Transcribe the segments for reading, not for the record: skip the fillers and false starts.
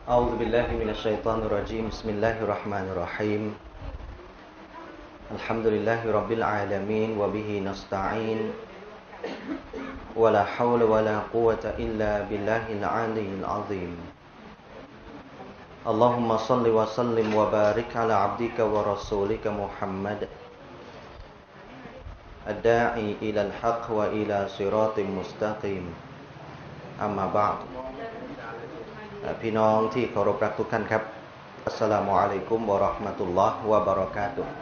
أعوذ بالله من الشيطان الرجيم بسم الله الرحمن الرحيم الحمد لله رب العالمين وبه نستعين ولا حول ولا قوة إلا بالله العلي العظيم اللهم صل وسلم وبارك على عبدك ورسولك محمد الداعي إلى الحق وإلى صراط مستقيم أما بعد พี่น้องที่เคารพรักทุกท่านครับอัสสลามุอะลัยกุมวะเราะห์มะตุลลอฮ์วะบะเราะกาตุฮ์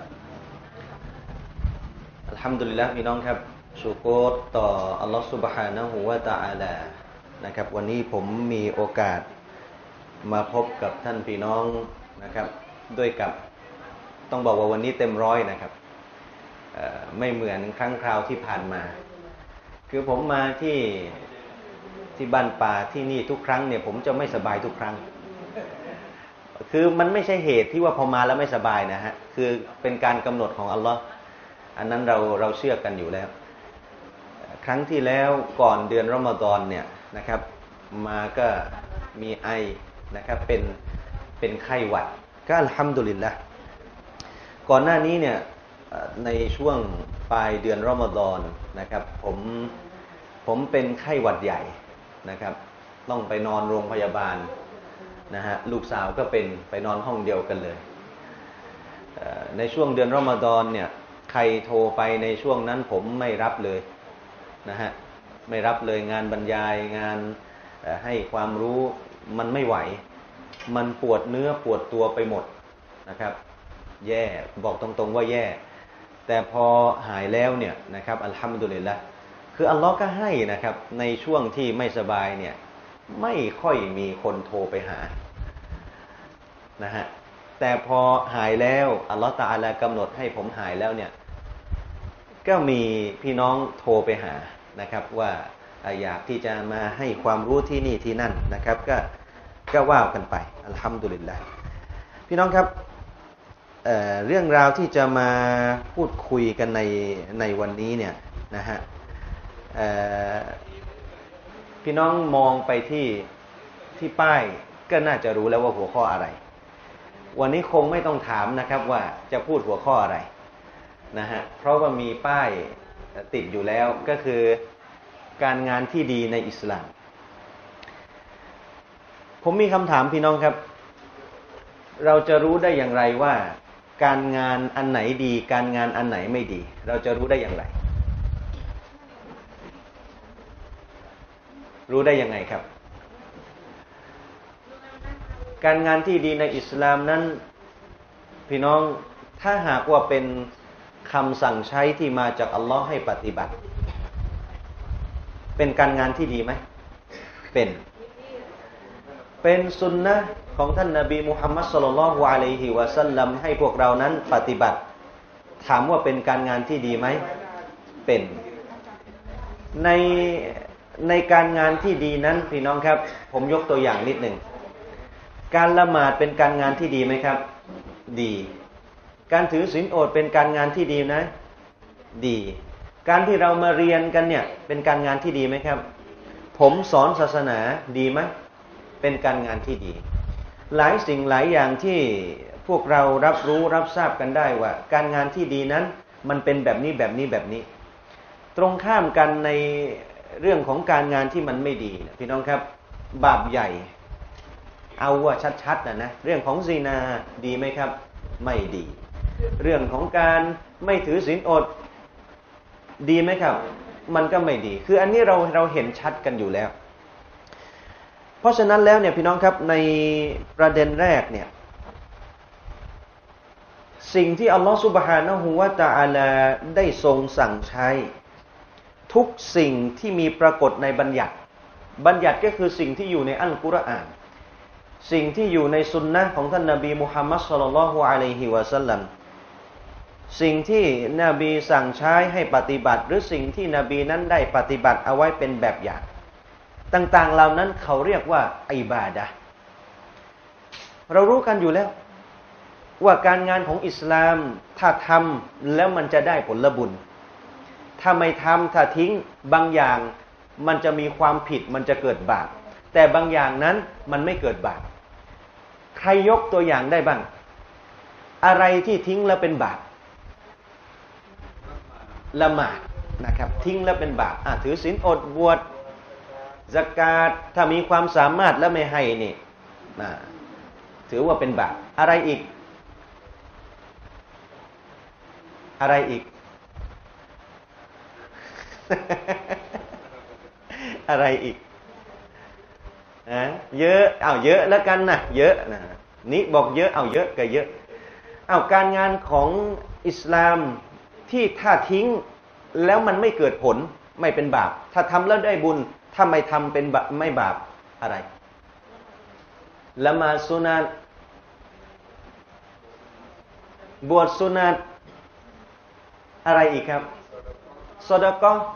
อัลฮัมดุลิลลาห์พี่น้องครับชูโกรต่ออัลลอฮ์ซุบฮานะฮูวะตะอาลานะครับวันนี้ผมมีโอกาสมาพบกับท่านพี่น้องนะครับด้วยกับต้องบอกว่าวันนี้เต็มร้อยนะครับไม่เหมือนครั้งคราวที่ผ่านมาคือผมมาที่บ้านป่าที่นี่ทุกครั้งเนี่ยผมจะไม่สบายทุกครั้งคือมันไม่ใช่เหตุที่ว่าพอมาแล้วไม่สบายนะฮะคือเป็นการกำหนดของอัลลอฮ์อันนั้นเราเชื่อกันอยู่แล้วครั้งที่แล้วก่อนเดือนรอมฎอนเนี่ยนะครับมาก็มีไอนะครับเป็นไข้หวัดก็อัลฮัมดุลิลละห์ก่อนหน้านี้เนี่ยในช่วงปลายเดือนรอมฎอนนะครับผมเป็นไข้หวัดใหญ่นะครับต้องไปนอนโรงพยาบาลนะฮะลูกสาวก็เป็นไปนอนห้องเดียวกันเลยในช่วงเดือนรอมฎอนเนี่ยใครโทรไปในช่วงนั้นผมไม่รับเลยนะฮะไม่รับเลยงานบรรยายงานให้ความรู้มันไม่ไหวมันปวดเนื้อปวดตัวไปหมดนะครับแย่บอกตรงๆว่าแย่แต่พอหายแล้วเนี่ยนะครับอัลฮัมดุลิลละห์คืออัลลอฮ์ก็ให้นะครับในช่วงที่ไม่สบายเนี่ยไม่ค่อยมีคนโทรไปหานะฮะแต่พอหายแล้วอัลลอฮ์ตะอาลากำหนดให้ผมหายแล้วเนี่ยก็มีพี่น้องโทรไปหานะครับว่าอยากที่จะมาให้ความรู้ที่นี่ที่นั่นนะครับก็ว่ากันไปอัลฮัมดุลิลละห์พี่น้องครับเรื่องราวที่จะมาพูดคุยกันในวันนี้เนี่ยนะฮะพี่น้องมองไปที่ป้ายก็น่าจะรู้แล้วว่าหัวข้ออะไรวันนี้คงไม่ต้องถามนะครับว่าจะพูดหัวข้ออะไรนะฮะเพราะว่ามีป้ายติดอยู่แล้วก็คือการงานที่ดีในอิสลามผมมีคำถามพี่น้องครับเราจะรู้ได้อย่างไรว่าการงานอันไหนดีการงานอันไหนไม่ดีเราจะรู้ได้อย่างไรรู้ได้ยังไงครับการงานที่ดีในอิสลามนั้นพี่น้องถ้าหากว่าเป็นคำสั่งใช้ที่มาจากอัลลอฮ์ให้ปฏิบัติเป็นการงานที่ดีไหมเป็นสุนนะของท่านนบีมุฮัมมัดศ็อลลัลลอฮุอะลัยฮิวะซัลลัมให้พวกเรานั้นปฏิบัติถามว่าเป็นการงานที่ดีไหมเป็นในการงานที่ดีนั้นพี่น้องครับผมยกตัวอย่างนิดหนึ่งการละหมาดเป็นการงานที่ดีไหมครับดีการถือศีลอดเป็นการงานที่ดีนะดีการที่เรามาเรียนกันเนี่ยเป็นการงานที่ดีไหมครับผมสอนศาสนาดีไหมเป็นการงานที่ดีหลายสิ่งหลายอย่างที่พวกเรารับรู้รับทราบกันได้ว่าการงานที่ดีนั้นมันเป็นแบบนี้ตรงข้ามกันในเรื่องของการงานที่มันไม่ดีพี่น้องครับบาปใหญ่เอาว่าชัดๆนะเรื่องของซินาดีไหมครับไม่ดีเรื่องของการไม่ถือศีลอดดีไหมครับมันก็ไม่ดีคืออันนี้เราเห็นชัดกันอยู่แล้วเพราะฉะนั้นแล้วเนี่ยพี่น้องครับในประเด็นแรกเนี่ยสิ่งที่อัลลอฮฺซุบฮานะฮูวะตะอาลาได้ทรงสั่งใช้ทุกสิ่งที่มีปรากฏในบัญญัติก็คือสิ่งที่อยู่ในอัลกุรอานสิ่งที่อยู่ในสุนนะของท่านนบีมุฮัมมัดศ็อลลัลลอฮุอะลัยฮิวะซัลลัมสิ่งที่นบีสั่งใช้ให้ปฏิบัติหรือสิ่งที่นบีนั้นได้ปฏิบัติเอาไว้เป็นแบบอย่างต่างๆเหล่านั้นเขาเรียกว่าอิบาดะห์เรารู้กันอยู่แล้วว่าการงานของอิสลามถ้าทำแล้วมันจะได้ผลบุญถ้าไม่ทำถ้าทิ้งบางอย่างมันจะมีความผิดมันจะเกิดบาปแต่บางอย่างนั้นมันไม่เกิดบาปใครยกตัวอย่างได้บ้างอะไรที่ทิ้งแล้วเป็นบาปละหมาดนะครับทิ้งแล้วเป็นบาปถือศีลอดบวชซักาตถ้ามีความสามารถแล้วไม่ให้นี่ถือว่าเป็นบาปอะไรอีกอะไรอีก อะไรอีกเยอะเยอะแล้วกันนะเยอะนะนี่บอกเยอะเยอะก็เยอะการงานของอิสลามที่ถ้าทิ้งแล้วมันไม่เกิดผลไม่เป็นบาปถ้าทำแล้วได้บุญถ้าไม่ทำเป็นบาปไม่บาปอะไรละหมาดสุนัตบวชสุนัตอะไรอีกครับซอดาเกาะห์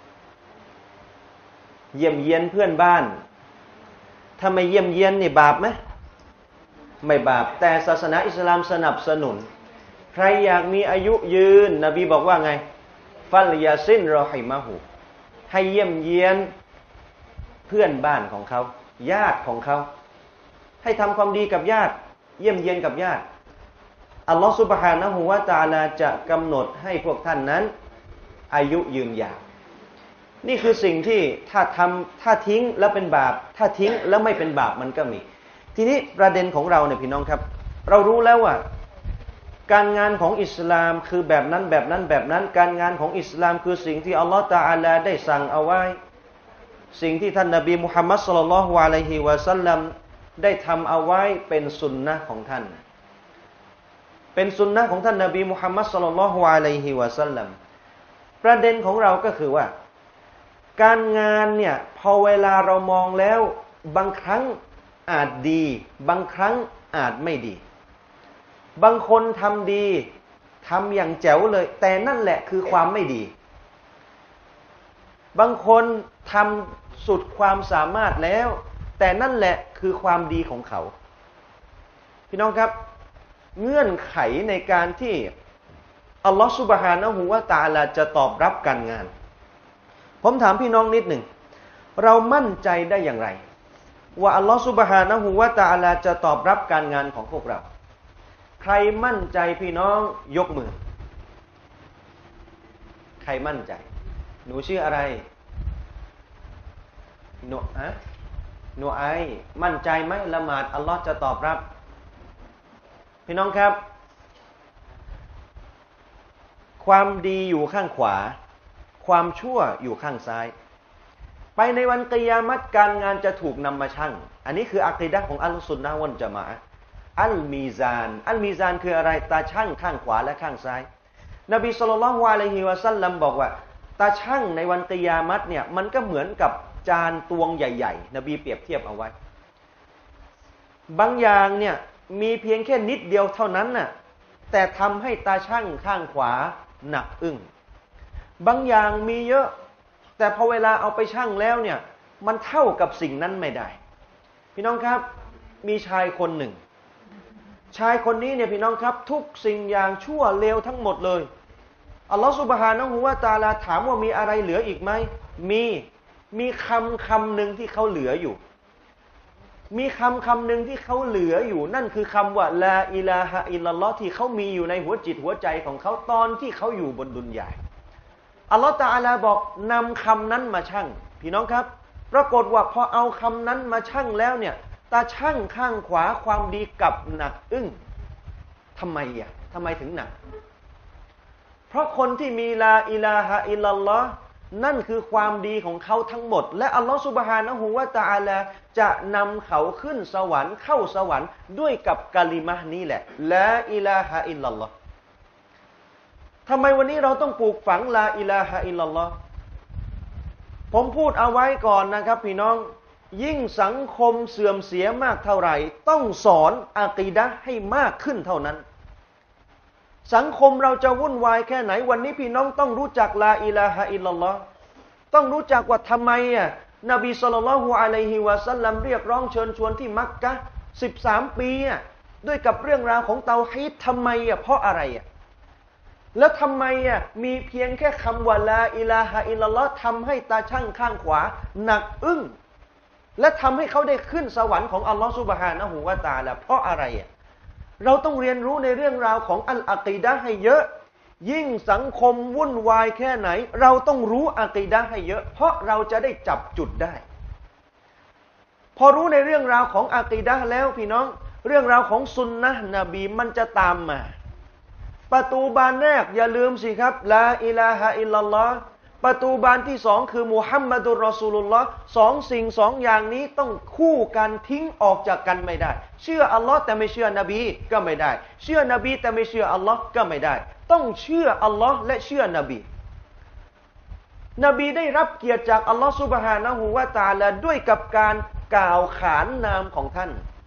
เยี่ยมเยียนเพื่อนบ้านถ้าไม่เยี่ยมเยียนนี่บาปไหมไม่บาปแต่ศาสนาอิสลามสนับสนุนใครอยากมีอายุยืนนบีบอกว่าไงฟัลยาซินรอฮิมะฮูให้เยี่ยมเยียนเพื่อนบ้านของเขาญาติของเขาให้ทำความดีกับญาติเยี่ยมเยียนกับญาติอัลลอฮฺซุบฮานะฮูวะตะอาลาจะกำหนดให้พวกท่านนั้นอายุยืนยาวนี่คือสิ่งที่ถ้าทิ้งแล้วเป็นบาปถ้าทิ้งแล้วไม่เป็นบาปมันก็มีทีนี้ประเด็นของเราเนี่ยพี่น้องครับเรารู้แล้วว่าการงานของอิสลามคือแบบนั้นแบบนั้นแบบนั้นการงานของอิสลามคือสิ่งที่อัลลอฮฺตะอาลาได้สั่งเอาไว้สิ่งที่ท่านนบีมุฮัมมัดศ็อลลัลลอฮุอะลัยฮิวะซัลลัมได้ทำเอาไว้เป็นสุนนะของท่านเป็นสุนนะของท่านนบีมุฮัมมัดศ็อลลัลลอฮุอะลัยฮิวะซัลลัมประเด็นของเราก็คือว่าการงานเนี่ยพอเวลาเรามองแล้วบางครั้งอาจดีบางครั้งอาจไม่ดีบางคนทำดีทำอย่างแจ๋วเลยแต่นั่นแหละคือความไม่ดีบางคนทำสุดความสามารถแล้วแต่นั่นแหละคือความดีของเขาพี่น้องครับเงื่อนไขในการที่อัลลอฮฺซุบฮานะฮูวะตะอาลาจะตอบรับการงานผมถามพี่น้องนิดหนึ่งเรามั่นใจได้อย่างไรว่าอัลลอฮฺซุบฮานะฮูวะตะอาลาจะตอบรับการงานของพวกเราใครมั่นใจพี่น้องยกมือใครมั่นใจหนูชื่ออะไรหนูไอมั่นใจไหมละหมาดอัลลอฮ์จะตอบรับพี่น้องครับความดีอยู่ข้างขวาความชั่วอยู่ข้างซ้ายไปในวันกิยามัตการงานจะถูกนำมาชั่งอันนี้คืออะกีดะห์ของอัลซุนนะฮ์วัลญะมาอะห์อัลมีซานคืออะไรตาชั่งข้างขวาและข้างซ้ายนบีศ็อลลัลลอฮุอะลัยฮิวะซัลลัมบอกว่าตาชั่งในวันกิยามัตเนี่ยมันก็เหมือนกับจานตวงใหญ่ๆนบีเปรียบเทียบเอาไว้บางอย่างเนี่ยมีเพียงแค่นิดเดียวเท่านั้นน่ะแต่ทำให้ตาชั่งข้างขวาหนักอึ้งบางอย่างมีเยอะแต่พอเวลาเอาไปชั่งแล้วเนี่ยมันเท่ากับสิ่งนั้นไม่ได้พี่น้องครับมีชายคนหนึ่งชายคนนี้เนี่ยพี่น้องครับทุกสิ่งอย่างชั่วเลวทั้งหมดเลยอัลลอฮฺซุบฮานะฮูวะตะอาลาถามว่ามีอะไรเหลืออีกไหมมีคำหนึ่งที่เขาเหลืออยู่มีคำหนึ่งที่เขาเหลืออยู่นั่นคือคำว่าลาอิลาฮะอิลลัลลอฮ์ที่เขามีอยู่ในหัวจิตหัวใจของเขาตอนที่เขาอยู่บนดุนยาอัลลอฮฺตะอาลาบอกนำคำนั้นมาชั่งพี่น้องครับปรากฏว่าพอเอาคำนั้นมาชั่งแล้วเนี่ยตาชั่งข้างขวาความดีกับหนักอึ้งทำไมถึงหนักเพราะคนที่มีลาอิลาฮะอิลลัลลอฮ์นั่นคือความดีของเขาทั้งหมดและอัลลอฮฺซุบฮานะฮูวะตะอาลาจะนำเขาขึ้นสวรรค์เข้าสวรรค์ด้วยกับกะลิมะห์นี้แหละลาอิลาฮะอิลลัลลอฮ์ทำไมวันนี้เราต้องปลูกฝังลาอิลาฮะอิลลัลลอฮ์ผมพูดเอาไว้ก่อนนะครับพี่น้องยิ่งสังคมเสื่อมเสียมากเท่าไหร่ต้องสอนอะกีดะห์ให้มากขึ้นเท่านั้นสังคมเราจะวุ่นวายแค่ไหนวันนี้พี่น้องต้องรู้จักลาอิลาฮะอิลลัลลอฮ์ต้องรู้จักว่าทำไมนบีศ็อลลัลลอฮุอะลัยฮิวะซัลลัมเรียกร้องเชิญชวนที่มักกะฮ์13 ปีด้วยกับเรื่องราวของเตาฮีดทำไมเพราะอะไรแล้วทำไมมีเพียงแค่คำว่าลาอิลาฮะอิลลัลลอฮ์ทำให้ตาชั่งข้างขวาหนักอึ้งและทำให้เขาได้ขึ้นสวรรค์ของอัลลอฮฺซุบฮานะฮูวะตะอาลาเพราะอะไรอ่ะเราต้องเรียนรู้ในเรื่องราวของอัลอากีดะห์ให้เยอะยิ่งสังคมวุ่นวายแค่ไหนเราต้องรู้อากีดะห์ให้เยอะเพราะเราจะได้จับจุดได้พอรู้ในเรื่องราวของอากีดะห์แล้วพี่น้องเรื่องราวของซุนนะห์นบีมันจะตามมาประตูบานแรกอย่าลืมสิครับลาอิลาฮะอิลลัลลอฮ์ประตูบานที่สองคือมุฮัมมัดุรรอซูลุลลอฮ์สองสิ่งสองอย่างนี้ต้องคู่กันทิ้งออกจากกันไม่ได้เชื่ออัลลอฮ์แต่ไม่เชื่อนบีก็ไม่ได้เชื่อนบีแต่ไม่เชื่ออัลลอฮ์ก็ไม่ได้ต้องเชื่ออัลลอฮ์และเชื่อนบีนบีได้รับเกียรติจากอัลลอฮ์ซุบฮานะฮูวะตะอาลาด้วยกับการกล่าวขานนามของท่าน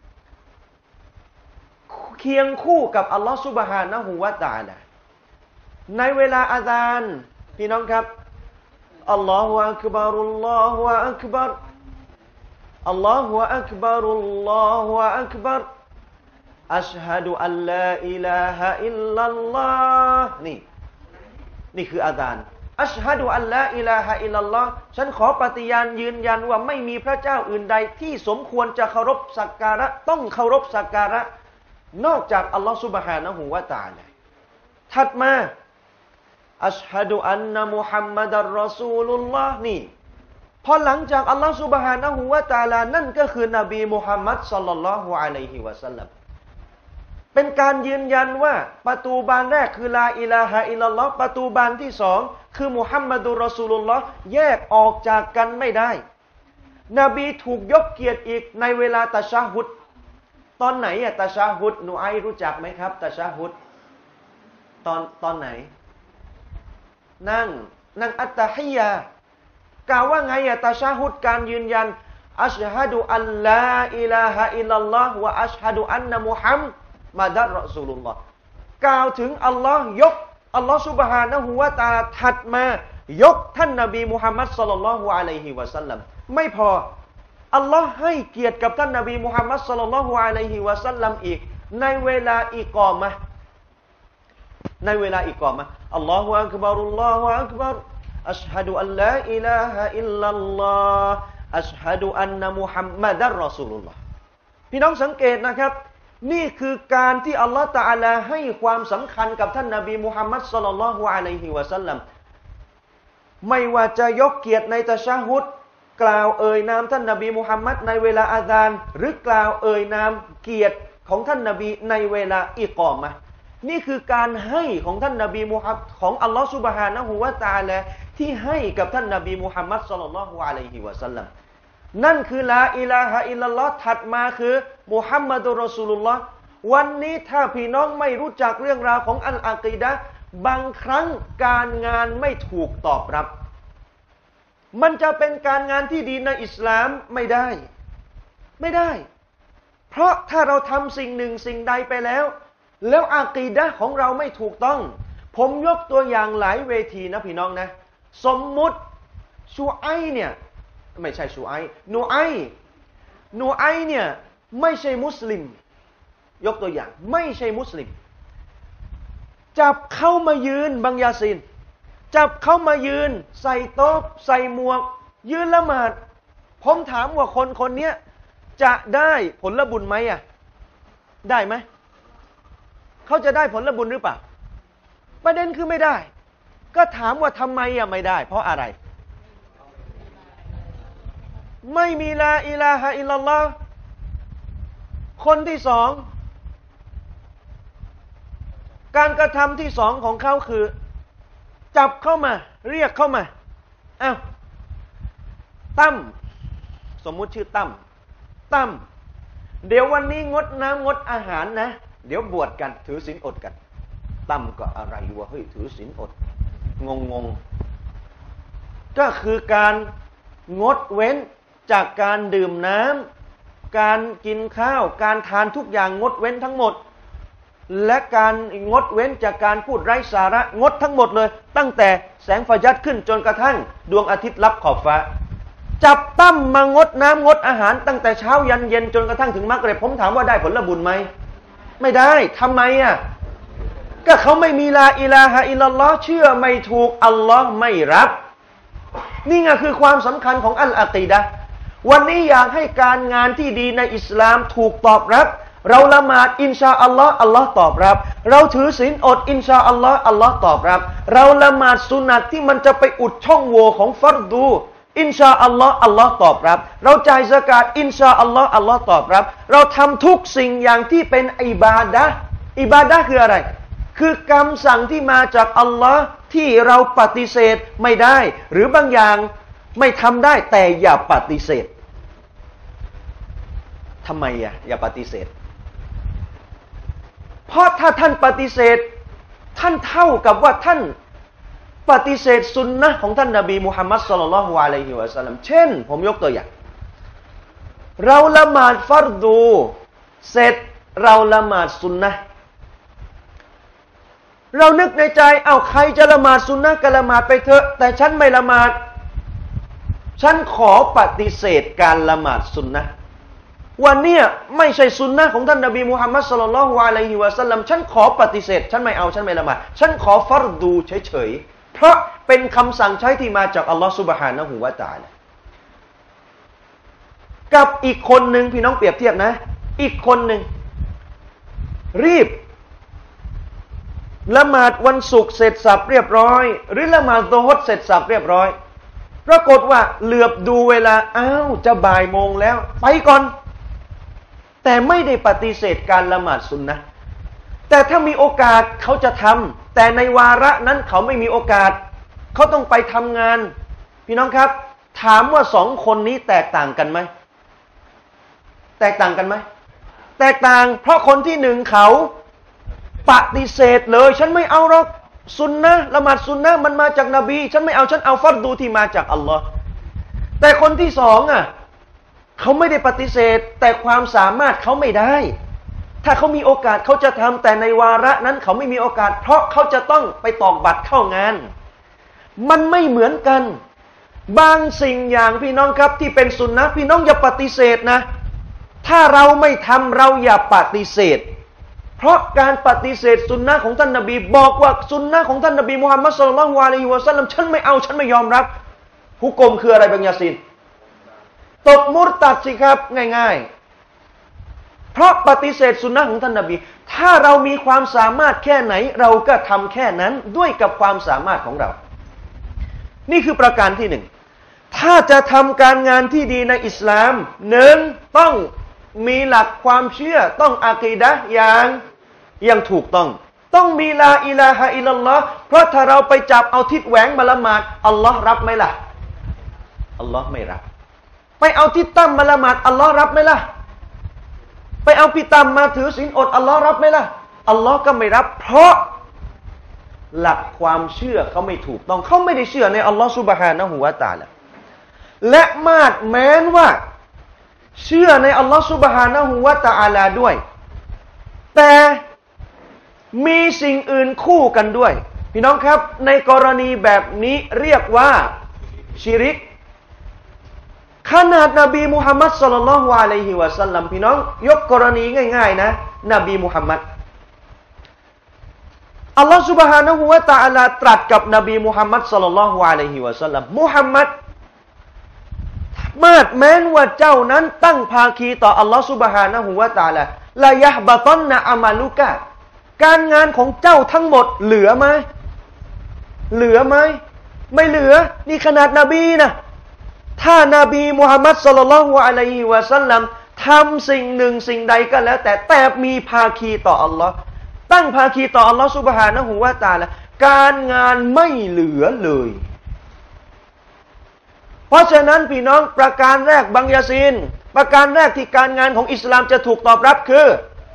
เคียงคู่กับอัลลอฮ์ซุบฮานะฮูวะตะอาลาในเวลาอาซานพี่น้องครับอัลลอฮฺอักบัรุลลอฮฺอักบัรอัลลอฮฺอักบัรุลลอฮฺอักบัรอัชฮะดุอัลลาอิลาฮะอิลลัลลอฮ์นี่คืออาซานอัชฮะดุอัลลาอิลาฮะอิลลัลลอฮ์ฉันขอปฏิญาณยืนยันว่าไม่มีพระเจ้าอื่นใดที่สมควรจะเคารพสักการะต้องเคารพสักการะนอกจากอัลลอฮฺซุบฮานะฮูวะตะอาลาถัดมาอัชฮะดุอันนะมุฮัมมัดัรรอซูลุลลอฮ์นี่พอหลังจากอัลลอฮฺซุบฮานะฮูวะตะอาลานั่นก็คือนบีมุฮัมมัดศ็อลลัลลอฮุอะลัยฮิวะซัลลัมเป็นการยืนยันว่าประตูบานแรกคือลาอิลาฮะอิลลัลลอฮ์ประตูบานที่สองคือมุฮัมมัดุรรอซูลุลลอฮ์แยกออกจากกันไม่ได้นบีถูกยกเกียรติอีกในเวลาตะชะฮุดตอนไหนอะตะชะฮุดนูไอรู้จักไหมครับตะชะฮุดตอนไหนนั่งอัตตะฮิยะกล่าวว่าไงอะตะชะฮุดการยืนยันอัชฮะดุอัลลาอิลาฮะอิลลัลลอฮ์วะอัชฮะดุอันนะมุฮัมมัดัรรอซูลุลลอฮ์กล่าวถึงอัลลอฮ์ยกอัลลอฮ์ซุบฮานะฮูวะตะอาลาถัดมายกท่านนบีมุฮัมมัดศ็อลลัลลอฮุอะลัยฮิวะซัลลัมไม่พออัลลอฮ์ให้เกียรติกับท่านนบีมุฮัมมัดศ็อลลัลลอฮุอะลัยฮิวะซัลลัมอีกในเวลาอิกอมะห์ในเวลาอิกอมะห์อัลลอฮุอักบัรุลลอฮุอักบัรอัชฮะดุอัลลาอิลาฮะอิลลัลลอฮ์อัชฮะดุอันนะมุฮัมมัดัรรอซูลุลลอฮ์พี่น้องสังเกตนะครับนี่คือการที่อัลลอฮฺตะอาลาให้ความสำคัญกับท่านนบีมุฮัมมัดศ็อลลัลลอฮุอะลัยฮิวะซัลลัมไม่ว่าจะยกเกียรติในตะชะฮุดกล่าวเอ่ยนามท่านนบีมุฮัมมัดในเวลาอาซานหรือกล่าวเอ่ยนามเกียรติของท่านนบีในเวลาอิกอมะห์นี่คือการให้ของท่านนบีมุฮัมมัดของอัลลอฮฺซุบฮานะฮูวะตะอาลาที่ให้กับท่านนบีมุฮัมมัดศ็อลลัลลอฮุอะลัยฮิวะซัลลัมนั่นคือลาอิลาฮะอิลลัลลอฮ์ถัดมาคือมุฮัมมัดุรรอซูลุลลอฮ์วันนี้ถ้าพี่น้องไม่รู้จักเรื่องราวของอัลอากีดะห์บางครั้งการงานไม่ถูกตอบรับมันจะเป็นการงานที่ดีในอิสลามไม่ได้เพราะถ้าเราทำสิ่งหนึ่งสิ่งใดไปแล้วอากีดะห์ของเราไม่ถูกต้องผมยกตัวอย่างหลายเวทีนะพี่น้องนะสมมุติชูไอเนี่ยไม่ใช่ชูไอนูไอเนี่ยไม่ใช่มุสลิมยกตัวอย่างไม่ใช่มุสลิมจับเข้ามายืนบังยาซีนจับเข้ามายืนใส่โต๊ะใส่หมวกยืนละหมาดผมถามว่าคนเนี้ยจะได้ผลบุญไหมอ่ะได้ไหมเขาจะได้ผลบุญหรือเปล่าประเด็นคือไม่ได้ก็ถามว่าทำไมอ่ะไม่ได้เพราะอะไรไม่มีลาอิลาฮะอิลลัลลอฮ์คนที่สองการกระทำที่สองของเขาคือจับเข้ามาเรียกเข้ามาอ้าวตั้มสมมุติชื่อตั้มเดี๋ยววันนี้งดน้ำงดอาหารนะเดี๋ยวบวชกันถือศีลอดกันตั้มก็อะไรวะเฮ้ยถือศีลอดงงก็คือการงดเว้นจากการดื่มน้ำการกินข้าวการทานทุกอย่างงดเว้นทั้งหมดและการงดเว้นจากการพูดไร้สาระงดทั้งหมดเลยตั้งแต่แสงฟาญัรขึ้นจนกระทั่งดวงอาทิตย์ลับขอบฟ้าจับตั้มมางดน้ำงดอาหารตั้งแต่เช้ายันเย็นจนกระทั่งถึงมักริบผมถามว่าได้ผลบุญไหมไม่ได้ทำไมอ่ะก็เขาไม่มีลาอิลาฮะอิลลัลลอฮ์เชื่อไม่ถูกอัลลอฮ์ไม่รับนี่ไงคือความสำคัญของอัลอากีดะห์วันนี้อยากให้การงานที่ดีในอิสลามถูกตอบรับเราละหมาดอินชาอัลลอฮ์อัลลอฮ์ตอบรับเราถือศีลอดอินชาอัลลอฮ์อัลลอฮ์ตอบรับเราละหมาดสุนัตที่มันจะไปอุดช่องโหว่ของฟัรดูอินชาอัลลอฮ์อัลลอฮ์ตอบรับเราจ่ายซะกาตอินชาอัลลอฮ์อัลลอฮ์ตอบรับเราทำทุกสิ่งอย่างที่เป็นอิบาดะห์อิบาดะห์คืออะไรคือคำสั่งที่มาจากอัลลอฮ์ที่เราปฏิเสธไม่ได้หรือบางอย่างไม่ทำได้แต่อย่าปฏิเสธทำไมอย่าปฏิเสธเพราะถ้าท่านปฏิเสธท่านเท่ากับว่าท่านปฏิเสธสุนนะของท่านนบีมุฮัมมัดศ็อลลัลลอฮุอะลัยฮิวะซัลลัมเช่นผมยกตัวอย่างเราละหมาดฟัรดูเสร็จเราละหมาดสุนนะเรานึกในใจเอาใครจะละหมาดสุนนะก็ละหมาดไปเถอะแต่ฉันไม่ละหมาดฉันขอปฏิเสธการละหมาดสุนนะวันนี้ไม่ใช่สุนนะของท่านนบีมุฮัมมัดศ็อลลัลลอฮุอะลัยฮิวะซัลลัมฉันขอปฏิเสธฉันไม่เอาฉันไม่ละหมาดฉันขอฟัรดูเฉยๆเพราะเป็นคำสั่งใช้ที่มาจากอัลลอฮฺซุบฮานะฮูวะตะอาลากับอีกคนหนึ่งพี่น้องเปรียบเทียบนะอีกคนหนึ่งรีบละหมาดวันศุกร์เสร็จสับเรียบร้อยหรือละหมาดซุฮรเสร็จสับเรียบร้อยปรากฏว่าเหลือบดูเวลาอ้าวจะบ่ายโมงแล้วไปก่อนแต่ไม่ได้ปฏิเสธการละหมาดสุนนะแต่ถ้ามีโอกาสเขาจะทำแต่ในวาระนั้นเขาไม่มีโอกาสเขาต้องไปทำงานพี่น้องครับถามว่าสองคนนี้แตกต่างกันไหมแตกต่างกันไหมแตกต่างเพราะคนที่หนึ่งเขาปฏิเสธเลยฉันไม่เอาหรอกสุนนะละหมาดสุนนะมันมาจากนบีฉันไม่เอาฉันเอาฟัรดูที่มาจากอัลลอฮ์แต่คนที่สองเขาไม่ได้ปฏิเสธแต่ความสามารถเขาไม่ได้ถ้าเขามีโอกาสเขาจะทำแต่ในวาระนั้นเขาไม่มีโอกาสเพราะเขาจะต้องไปตอกบัตรเข้างานมันไม่เหมือนกันบางสิ่งอย่างพี่น้องครับที่เป็นสุนนะพี่น้องอย่าปฏิเสธนะถ้าเราไม่ทำเราอย่าปฏิเสธเพราะการปฏิเสธสุนนะของท่านนบีบอกว่าสุนนะของท่านนบีมุฮัมมัดศ็อลลัลลอฮุอะลัยฮิวะซัลลัมฉันไม่เอาฉันไม่ยอมรับฮุกมคืออะไรบางยาซีนตกมุรตัดสิครับง่ายๆเพราะปฏิเสธสุนนะของท่านนบีถ้าเรามีความสามารถแค่ไหนเราก็ทำแค่นั้นด้วยกับความสามารถของเรานี่คือประการที่หนึ่งถ้าจะทำการงานที่ดีในอิสลามหนึ่งต้องมีหลักความเชื่อต้องอะกีดะห์อย่างถูกต้องมีลาอิลาฮะอิลลัลลอฮ์เพราะถ้าเราไปจับเอาทิศแหวงมาละหมาดอัลลอฮ์รับไหมล่ะอัลลอฮ์ไม่รับไปเอาทิศตั้มมาละหมาดอัลลอฮ์รับไหมล่ะไปเอาพี่ตั้มมาถือศีลอดอัลลอฮ์รับไหมล่ะอัลลอฮ์ก็ไม่รับเพราะหลักความเชื่อเขาไม่ถูกต้องเขาไม่ได้เชื่อในอัลลอฮ์ซุบฮานะฮูวะตะอาลาและมาดแม้นว่าเชื่อในอัลลอฮ์ซุบฮานะฮูวะตะอาลาด้วยแต่มีสิ่งอื่นคู่กันด้วยพี่น้องครับในกรณีแบบนี้เรียกว่าชิริกขนาดนบีมุฮัมมัดศ็อลลัลลอฮุอะลัยฮิวะซัลลัมพี่น้องยกกรณีง่ายๆนะนบีมุฮัมมัดอัลลอฮ์ซุบฮานะฮูวะตะอาลาตรัสกับนบีมุฮัมมัดศ็อลลัลลอฮุอะลัยฮิวะซัลลัมมุฮัมมัดมาดแม้นว่าเจ้านั้นตั้งภาคีต่ออัลลอฮฺซุบฮานะฮูวะตะอาลาลายะฮบะตันนะอามาลุกะการงานของเจ้าทั้งหมดเหลือไหมไม่เหลือนี่ขนาดนบีนะถ้านบีมุฮัมมัดศ็อลลัลลอฮุอะลัยฮิวะซัลลัมทำสิ่งหนึ่งสิ่งใดก็แล้วแต่มีภาคีต่ออัลลอฮ์ตั้งภาคีต่ออัลลอฮฺซุบฮานะฮูวะตะอาลาการงานไม่เหลือเลยเพราะฉะนั้นพี่น้องประการแรกบังยาซีนประการแรกที่การงานของอิสลามจะถูกตอบรับคือ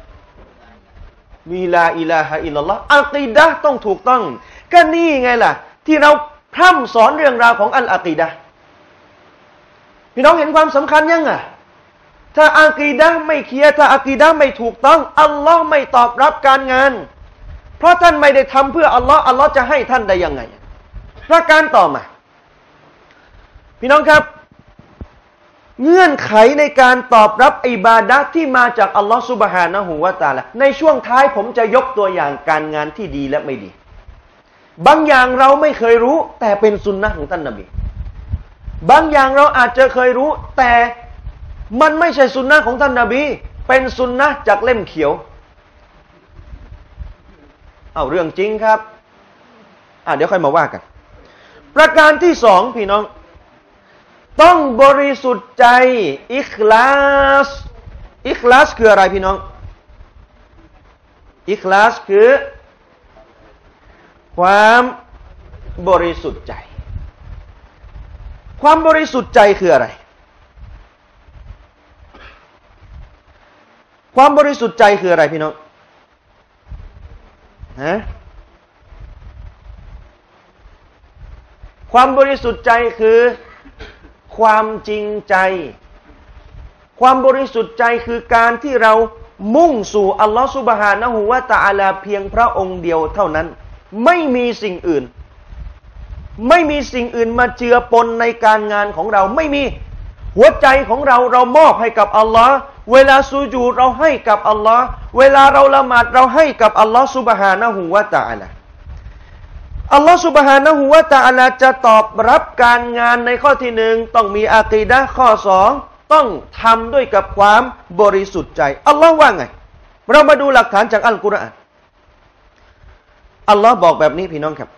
มีลาอิลาฮะอิลลัลลอฮ์อะกีดะห์ต้องถูกต้องก็นี่ไงล่ะที่เราพร่ำสอนเรื่องราวของอัลอะกีดะห์พี่น้องเห็นความสำคัญยังถ้าอะกีดะห์ไม่เคลียร์ถ้าอะกีดะห์ไม่ถูกต้องอัลลอฮ์ไม่ตอบรับการงานเพราะท่านไม่ได้ทำเพื่ออัลลอฮ์จะให้ท่านได้ยังไงประการต่อมาพี่น้องครับเงื่อนไขในการตอบรับอิบาดะห์ที่มาจากอัลลอฮฺซุบฮานะฮูวะตะอาลาในช่วงท้ายผมจะยกตัวอย่างการงานที่ดีและไม่ดีบางอย่างเราไม่เคยรู้แต่เป็นสุนนะของท่านนบีบางอย่างเราอาจจะเคยรู้แต่มันไม่ใช่สุนนะของท่านนบีเป็นสุนนะจากเล่มเขียวเอาเรื่องจริงครับเดี๋ยวค่อยมาว่ากันประการที่สองพี่น้องต้องบริสุทธิ์ใจอิคลาสอิคลาสคืออะไรพี่น้องอิคลาสคือความบริสุทธิ์ใจความบริสุทธิ์ใจคืออะไรความบริสุทธิ์ใจคืออะไรพี่น้องความบริสุทธิ์ใจคือความจริงใจความบริสุทธิ์ใจคือการที่เรามุ่งสู่อัลลอฮฺซุบฮานะฮูวะตะอาลาเพียงพระองค์เดียวเท่านั้นไม่มีสิ่งอื่นไม่มีสิ่งอื่นมาเจือปนในการงานของเราไม่มีหัวใจของเรามอบให้กับอัลลอฮ์เวลาซูญูดเราให้กับอัลลอฮ์เวลาเราละหมาดเราให้กับอัลลอฮ์ซุบฮานะฮูวะตะอาลาอัลลอฮ์ซุบฮานะฮูวะตะอาลาจะตอบรับการงานในข้อที่หนึ่งต้องมีอากีดะห์ข้อสองต้องทำด้วยกับความบริสุทธิ์ใจอัลลอฮ์ว่าไงเรามาดูหลักฐานจากอัลกุรอานอัลลอฮ์บอกแบบนี้พี่น้องครับ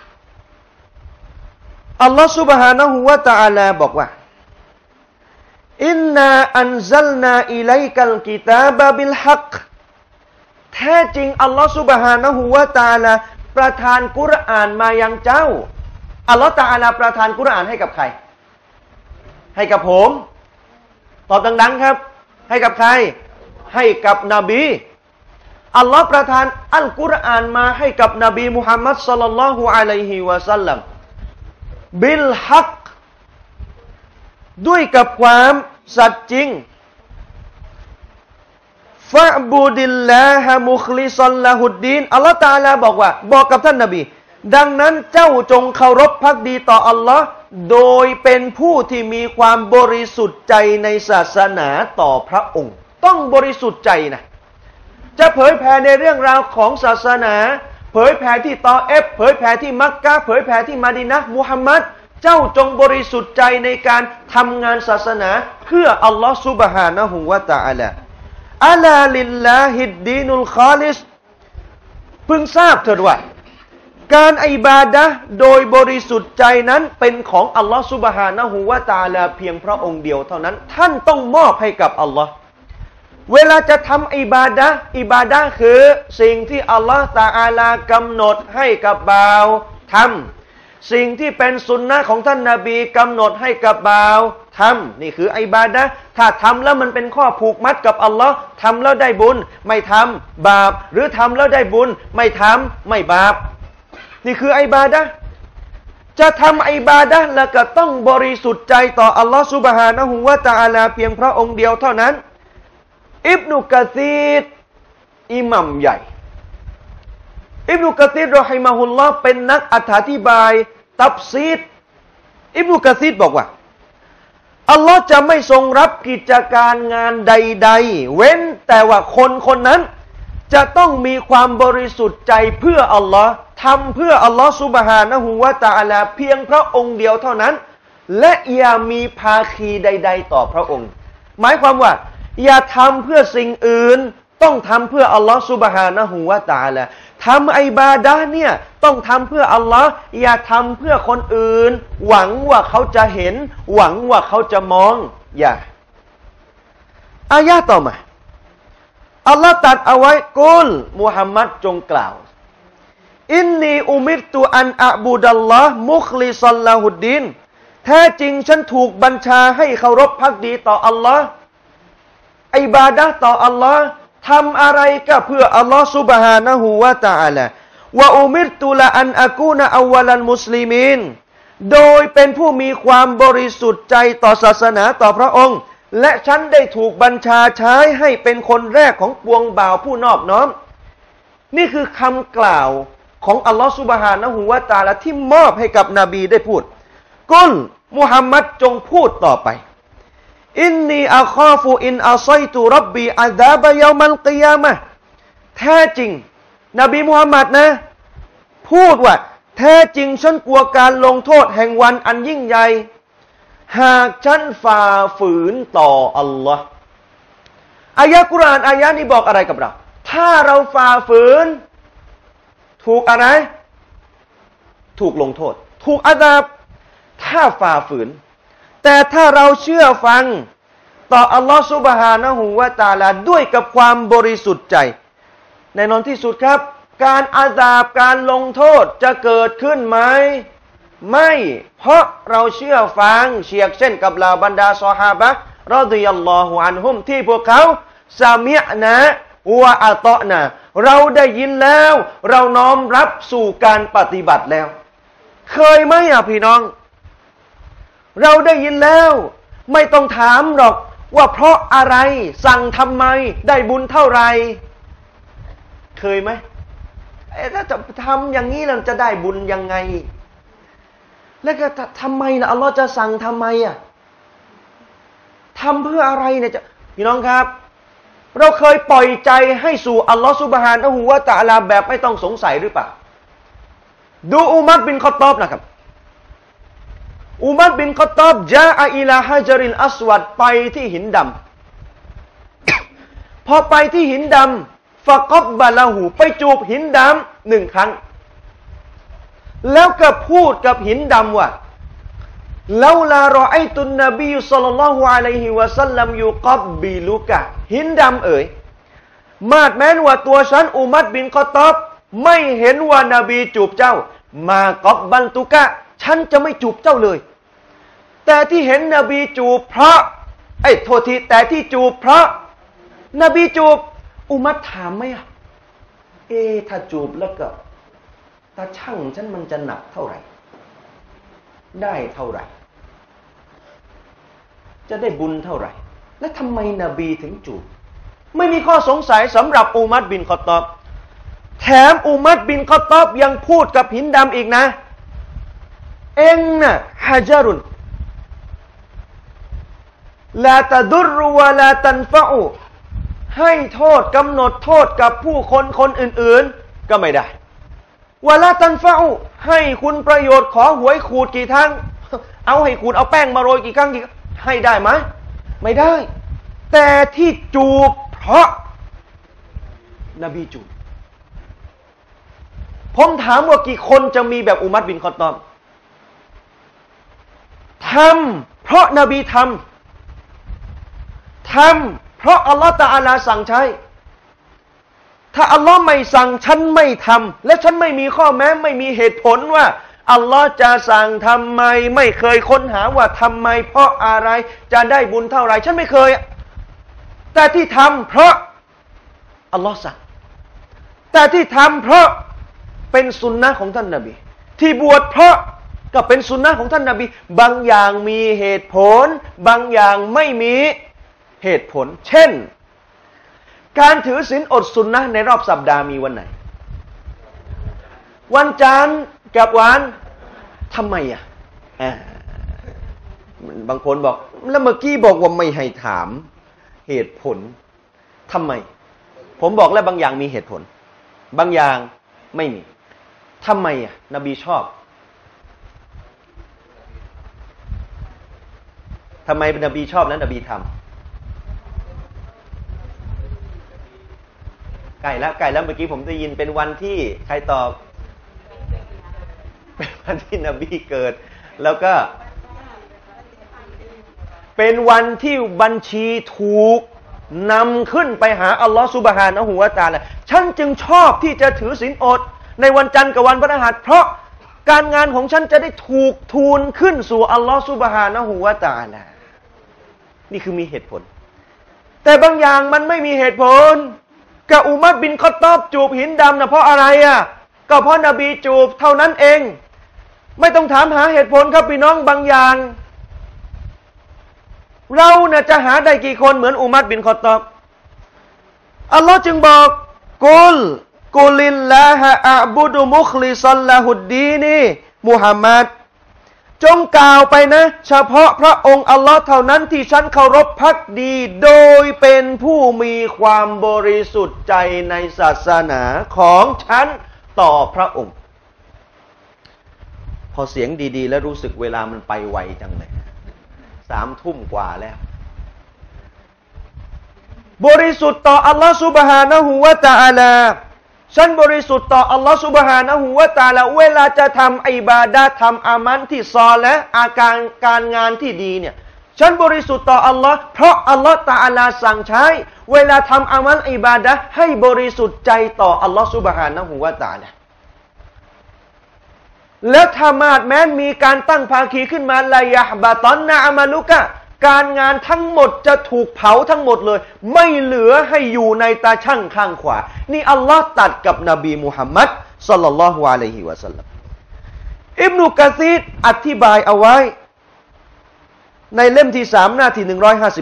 อัลลอฮ์ซุบฮานะฮูวะตะอาลาบอกว่าอินนาอันซัลนาอิลัยกัลกิตาบะบิลฮักแท้จริงอัลลอฮ์ซุบฮานะฮูวะตะอาลาประทานกุรอานมายังเจ้าอัลลอฮ์ตะอาลาประทานกุรอานให้กับใครให้กับผมตอบดังๆครับให้กับใครให้กับนบีอัลลอฮ์ประทานอัลกุรอานมาให้กับนบีมุฮัมมัดศ็อลลัลลอฮุอะลัยฮิวะซัลลัมบิลฮักด้วยกับความสัตย์จริงฟะบูดิลลาฮะมุคลิซัลละฮุดดีนอัลลอฮ์ตะอาลาบอกกับท่านนบีดังนั้นเจ้าจงเคารพภักดีต่ออัลลอฮ์โดยเป็นผู้ที่มีความบริสุทธิ์ใจในศาสนาต่อพระองค์ต้องบริสุทธิ์ใจนะจะเผยแผ่ในเรื่องราวของศาสนาเผยแผ่ที่ตอเอฟเผยแผ่ที่มักกะห์เผยแผ่ที่มะดีนะห์มุฮัมมัดเจ้าจงบริสุทธิ์ใจในการทำงานศาสนาเพื่ออัลลอฮฺซุบฮานะฮูวะตะอาลาอะลาลิลลาฮิดดีนุลคอลิสพึงทราบเถิดว่าการอิบาดะห์โดยบริสุทธิ์ใจนั้นเป็นของอัลลอฮฺซุบฮานะฮูวะตะอาลาเพียงพระองค์เดียวเท่านั้นท่านต้องมอบให้กับอัลลอฮ์เวลาจะทำอิบาดะห์คือสิ่งที่อัลลอฮ์ตะอาลากำหนดให้กับบ่าวทำสิ่งที่เป็นสุนนะของท่านนบีกำหนดให้กับบ่าวทำนี่คืออิบาดะห์ถ้าทำแล้วมันเป็นข้อผูกมัดกับอัลลอฮ์ทำแล้วได้บุญไม่ทำบาปหรือทำแล้วได้บุญไม่ทำไม่บาปนี่คืออิบาดะห์จะทำอิบาดะห์แล้วก็ต้องบริสุทธิ์ใจต่ออัลลอฮ์ซุบฮานะฮูวะตะอาลาเพียงพระองค์เดียวเท่านั้นอิบนุกะซีรอิหมัมใหญ่อิบนุกะซีรรอฮิมะฮุลลอฮ์เป็นนักอธิบายตัฟซีรอิบนุกะซีรบอกว่าอัลลอฮ์จะไม่ทรงรับกิจการงานใดๆเว้นแต่ว่าคนนั้นจะต้องมีความบริสุทธิ์ใจเพื่ออัลลอฮ์ทำเพื่ออัลลอฮ์ซุบฮานะฮูวะตะอาลาเพียงพระองค์เดียวเท่านั้นและอย่ามีภาคีใดๆต่อพระองค์หมายความว่าอย่าทำเพื่อสิ่งอื่นต้องทำเพื่ออัลลอฮ์ซุบฮานะฮูวะตะอาลาทำอิบาดะห์เนี่ยต้องทำเพื่ออัลลอฮ์อย่าทำเพื่อคนอื่นหวังว่าเขาจะเห็นหวังว่าเขาจะมองอย่าอายะห์ต่อมาอัลลอฮ์ตรัสเอาไว้กุลมุฮัมมัดจงกล่าวอินนีอุมิรตุอันอะบูดัลลอฮ์มุคลิซัลละฮุดดีนแท้จริงฉันถูกบัญชาให้เคารพภักดีต่ออัลลอฮ์อิบาดะห์ต่ออัลลอฮ์ทำอะไรก็เพื่ออัลลอฮ์ซุบฮานะฮูวะตะอาลาวะอุมิรตุละอันอะกูนะอัววัลมุสลิมีนโดยเป็นผู้มีความบริสุทธิ์ใจต่อศาสนาต่อพระองค์และฉันได้ถูกบัญชาใช้ให้เป็นคนแรกของปวงบ่าวผู้นอบน้อมนี่คือคำกล่าวของอัลลอฮ์ซุบฮานะฮูวะตะอาลาที่มอบให้กับนบีได้พูดกุลมุฮัมมัดจงพูดต่อไปอินนีอัคอฟุอินอัซัยตุร็อบบีอาซาบะยอมัลกิยามะห์แท้จริงนบีมุฮัมมัดนะพูดว่าแท้จริงฉันกลัวการลงโทษแห่งวันอันยิ่งใหญ่หากฉันฝ่าฝืนต่ออัลลอฮ์อายะกุรอานอายะนี้บอกอะไรกับเราถ้าเราฝ่าฝืนถูกอะไรถูกลงโทษถูกอาซาบถ้าฝ่าฝืนแต่ถ้าเราเชื่อฟังต่ออัลลอฮ์ซุบฮานะฮูวะตะอาลาด้วยกับความบริสุทธิ์ใจแน่นอนที่สุดครับการอาซาบการลงโทษจะเกิดขึ้นไหมไม่เพราะเราเชื่อฟังเช่นกับเหล่าบรรดาซอฮาบะห์รอฎิยัลลอฮุอันฮุมที่พวกเขาซามิอ์นะวะอะตอนะเราได้ยินแล้วเราน้อมรับสู่การปฏิบัติแล้วเคยไหมพี่น้องเราได้ยินแล้วไม่ต้องถามหรอกว่าเพราะอะไรสั่งทำไมได้บุญเท่าไหร่เคยไหมถ้าจะทำอย่างนี้เราจะได้บุญยังไงแล้วก็ทำไมล่ะอัลลอฮ์จะสั่งทำไมทำเพื่ออะไรเนี่ยพี่น้องครับเราเคยปล่อยใจให้สู่อัลลอฮ์ซุบฮานะฮูวะตะอาลาแบบไม่ต้องสงสัยหรือเปล่าดูอุมัรบินค็อฏฏอบนะครับอุมัรบินค็อฏฏอบจาอะอิลาฮะจาริลอัสวัดไปที่หินดำ พอไปที่หินดำฟะกอบบะละหูไปจูบหินดำ1 ครั้งแล้วก็พูดกับหินดำว่าลาลารอไอตุนนบีศ็อลลัลลอฮุอะลัยฮิวะซัลลัมยุกับบิลุกะหินดำเอ๋ยมาดแม้นว่าตัวฉันอุมัรบินค็อฏฏอบไม่เห็นว่านบีจูบเจ้ามากอบบันตุกะฉันจะไม่จูบเจ้าเลยแต่ที่เห็นนบีจูบเพราะโทษทีแต่ที่จูบเพราะนบีจูบอุมัรถามไหมถ้าจูบแล้วก็ตาช่างฉันมันจะหนักเท่าไหร่ได้เท่าไหร่จะได้บุญเท่าไหร่และทำไมนบีถึงจูบไม่มีข้อสงสัยสำหรับอุมัรบินค็อฏฏอบแถมอุมัรบินค็อฏฏอบยังพูดกับหินดำอีกนะเอ็งน่ะฮะจารุนลาตะดุรวะลาตันฟะอูให้โทษกำหนดโทษกับผู้คนอื่นๆก็ไม่ได้วะลาตันฟะอูให้คุณประโยชน์ขอหวยขูดกี่ครั้งเอาให้ขูดเอาแป้งมาโรยกี่ครั้งให้ได้ไหมไม่ได้แต่ที่จูบเพราะนบีจูบผมถามว่ากี่คนจะมีแบบอุมัรบินค็อฏฏอบทำเพราะนบีทำเพราะอัลลอฮฺตะอาลาสั่งใช้ถ้าอัลลอฮ์ไม่สั่งฉันไม่ทำและฉันไม่มีข้อแม้ไม่มีเหตุผลว่าอัลลอฮ์จะสั่งทำไมไม่เคยค้นหาว่าทำไมเพราะอะไรจะได้บุญเท่าไหร่ฉันไม่เคยแต่ที่ทำเพราะอัลลอฮ์สั่งแต่ที่ทำเพราะเป็นสุนนะของท่านนบีที่บวชเพราะก็เป็นสุนนะของท่านนบีบางอย่างมีเหตุผลบางอย่างไม่มีเหตุผลเช่นการถือศีลอดสุนนะในรอบสัปดาห์มีวันไหนวันจันทร์กับวันทำไมบางคนบอกแล้วเมื่อกี้บอกว่าไม่ให้ถามเหตุผลทำไมผมบอกแล้วบางอย่างมีเหตุผลบางอย่างไม่มีทำไมนบีชอบทำไมนบีชอบแล้วนบีทำไก่แล้วเมื่อกี้ผมได้ยินเป็นวันที่ใครตอบเป็นวันที่นบีเกิดแล้วก็เป็นวันที่บัญชีถูกนำขึ้นไปหาอัลลอฮฺซุบฮานะฮูวะตะอาลาฉันจึงชอบที่จะถือศีลอดในวันจันทร์กับวันพฤหัสเพราะการงานของฉันจะได้ถูกทูลขึ้นสู่อัลลอฮฺซุบฮานะฮูวะตะอาลานี่คือมีเหตุผลแต่บางอย่างมันไม่มีเหตุผลกับอุมัรบินค็อฏฏอบจูบหินดำนะเพราะอะไรก็เพราะนบีจูบเท่านั้นเองไม่ต้องถามหาเหตุผลครับพี่น้องบางอย่างเราเนี่ยจะหาได้กี่คนเหมือนอุมัรบินค็อฏฏอบอัลลอฮ์จึงบอกกุลิลลาฮะอะบุดุมุคลิซัลลาฮุดดีนีมุฮัมมัดจงกล่าวไปนะเฉพาะพระองค์อัลลอฮ์เท่านั้นที่ฉันเคารพภักดีโดยเป็นผู้มีความบริสุทธิ์ใจในศาสนาของฉันต่อพระองค์พอเสียงดีๆแล้วรู้สึกเวลามันไปไวจังเลย 3 ทุ่มกว่าแล้วบริสุทธิ์ต่ออัลลอฮฺซุบฮานะฮูวะตะอาลาฉันบริสุทธิ์ต่ออัลลอฮฺซุบฮานะฮูวะตะอาลาเวลาจะทำอิบาดะห์ทำอามันที่ซอและการงานที่ดีเนี่ยฉันบริสุทธิ์ต่ออัลลอฮ์เพราะอัลลอฮ์ตะอาลาสั่งใช้เวลาทำอามันอิบาดะห์ให้บริสุทธิ์ใจต่ออัลลอฮ์ซุบฮานะฮูวะตะอาลาแล้วถ้ามาดแม้นมีการตั้งภาคีขึ้นมาลายะฮบะตอนนะอามาลุกะการงานทั้งหมดจะถูกเผาทั้งหมดเลยไม่เหลือให้อยู่ในตาช่างข้างขวานี่อัลลอฮ์ตัดกับนบีมุฮัมมัดศ็อลลัลลอฮุอะลัยฮิวะซัลลัมอิบนุกะซีรอธิบายเอาไว้ในเล่มที่3หน้าที่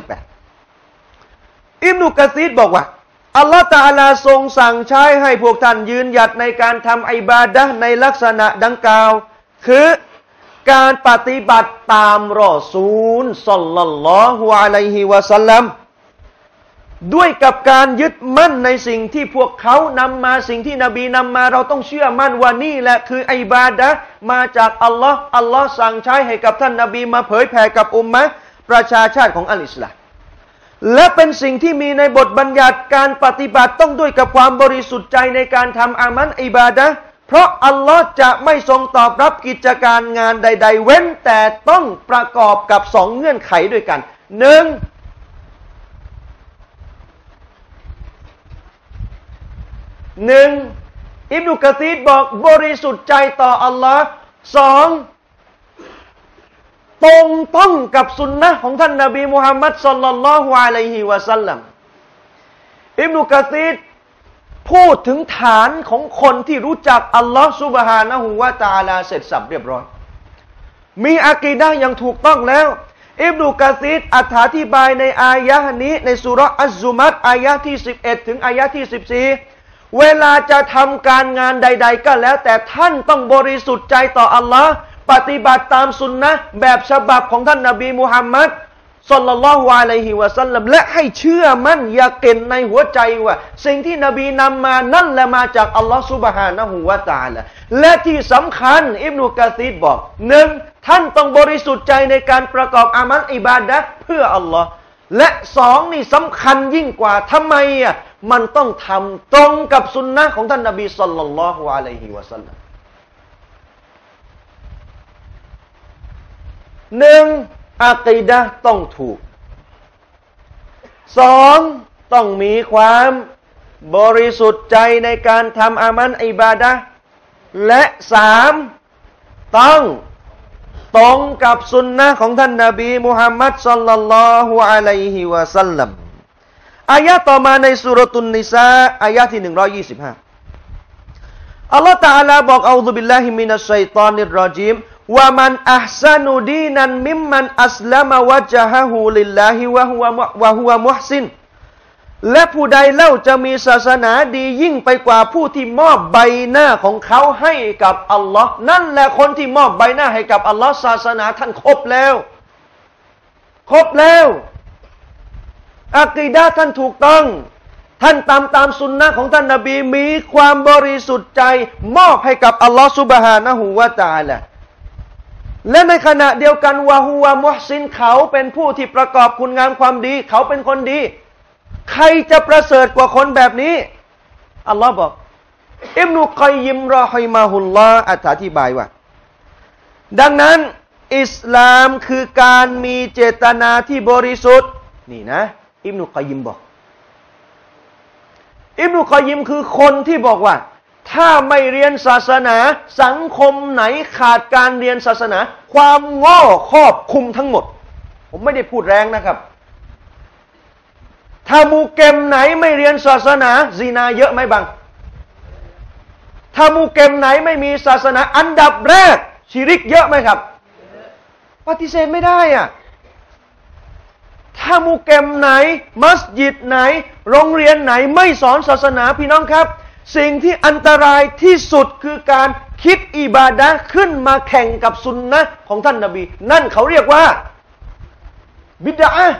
158อิบนุกะซีรบอกว่าอัลลอฮฺตะอาลาทรงสั่งใช้ให้พวกท่านยืนหยัดในการทำอิบาดะห์ในลักษณะดังกล่าวคือการปฏิบัติตามรอซูลศ็อลลัลลอฮุอะลัยฮิวะซัลลัมด้วยกับการยึดมั่นในสิ่งที่พวกเขานำมาสิ่งที่นบีนำมาเราต้องเชื่อมั่นว่านี่แหละคืออิบาดะห์มาจากอัลลอฮ์สั่งใช้ให้กับท่านนบีมาเผยแผ่กับอุมมะห์ประชาชาติของอัลอิสลามและเป็นสิ่งที่มีในบทบัญญัติการปฏิบัติต้องด้วยกับความบริสุทธิ์ใจในการทำอามันอิบาดะห์เพราะอัลลอฮ์จะไม่ทรงตอบรับกิจการงานใดๆเว้นแต่ต้องประกอบกับ2 เงื่อนไขด้วยกัน1อิบนุกะซีรบอกบริสุทธิ์ใจต่ออัลลอฮ์2ตรงต้องกับสุนนะของท่านนบีมุฮัมมัดศ็อลลัลลอฮุอะลัยฮิวะซัลลัมอิบนุกะซีรพูดถึงฐานของคนที่รู้จักอัลลอฮ์ซุบฮานะฮูวะตะอาลาเสร็จสับเรียบร้อยมีอะกีดะห์อย่างถูกต้องแล้วอิบนุกะซีรอธิบายในอายะห์นี้ในซูเราะห์อัซซุมัรอายะห์ที่11ถึงอายะห์ที่14เวลาจะทำการงานใดๆก็แล้วแต่ท่านต้องบริสุทธิ์ใจต่ออัลลอฮ์ปฏิบัติตามสุนนะแบบฉบับของท่านนบีมุฮัมมัดศ็อลลัลลอฮุอะลัยฮิวะซัลลัมและให้เชื่อมั่นยาเกนในหัวใจว่าสิ่งที่นบีนำมานั่นแหละมาจากอัลลอฮฺซุบฮานะฮูวะตะอาลาและที่สำคัญอิบนุกะซีรบอก1ท่านต้องบริสุทธิ์ใจในการประกอบอามัลอิบาดะห์เพื่ออัลลอฮ์และ2นี่สำคัญยิ่งกว่าทำไมมันต้องทำตรงกับสุนนะของท่านนบีศ็อลลัลลอฮุอะลัยฮิวะซัลลัมอะกีดะห์ต้องถูก2ต้องมีความบริสุทธิ์ใจในการทำอามันอิบาดะห์และ3ต้องตรงกับสุนนะของท่านนบีมุฮัมมัดศ็อลลัลลอฮุอะลัยฮิวะซัลลัมอายะห์ต่อมาในซูเราะตุนนิสาอายะห์ที่125อัลลอฮฺตะอาลาบอกอูซุบิลลาฮิมินัชชัยฏอนิรรอญีมว่ามันอัพซานุดีนันมิมมันอัสลามะวะจฮะฮูลิลลาฮิวะฮุวะมุฮซินและผู้ใดเล่าจะมีศาสนาดียิ่งไปกว่าผู้ที่มอบใบหน้าของเขาให้กับอัลลอฮ์นั่นแหละคนที่มอบใบหน้าให้กับอัลลอฮ์ศาสนาท่านครบแล้วอะกีดะห์ท่านถูกต้องท่านตามสุนนะของท่านนบีมีความบริสุทธิ์ใจมอบให้กับอัลลอฮ์ซุบฮานะฮูวะตะอาลาและในขณะเดียวกันวะฮุวะมุฮซินเขาเป็นผู้ที่ประกอบคุณงามความดีเขาเป็นคนดีใครจะประเสริฐกว่าคนแบบนี้อัลลอฮ์บอกอิบนุกัยยิมรอฮิมะฮุลลอฮ์อธิบายว่าดังนั้นอิสลามคือการมีเจตนาที่บริสุทธิ์นี่นะอิบนุกัยยิมบอกอิบนุกัยยิมคือคนที่บอกว่าถ้าไม่เรียนศาสนาสังคมไหนขาดการเรียนศาสนาความโง่ครอบคลุมทั้งหมดผมไม่ได้พูดแรงนะครับถ้าหมู่เกมไหนไม่เรียนศาสนาซินาเยอะไหมบังถ้าหมู่เกมไหนไม่มีศาสนาอันดับแรกชิริกเยอะไหมครับปฏิเสธไม่ได้ถ้าหมู่เกมไหนมัสยิดไหนโรงเรียนไหนไม่สอนศาสนาพี่น้องครับสิ่งที่อันตรายที่สุดคือการคิดอิบาดะห์ขึ้นมาแข่งกับสุนนะของท่านนบีนั่นเขาเรียกว่าบิดอะห์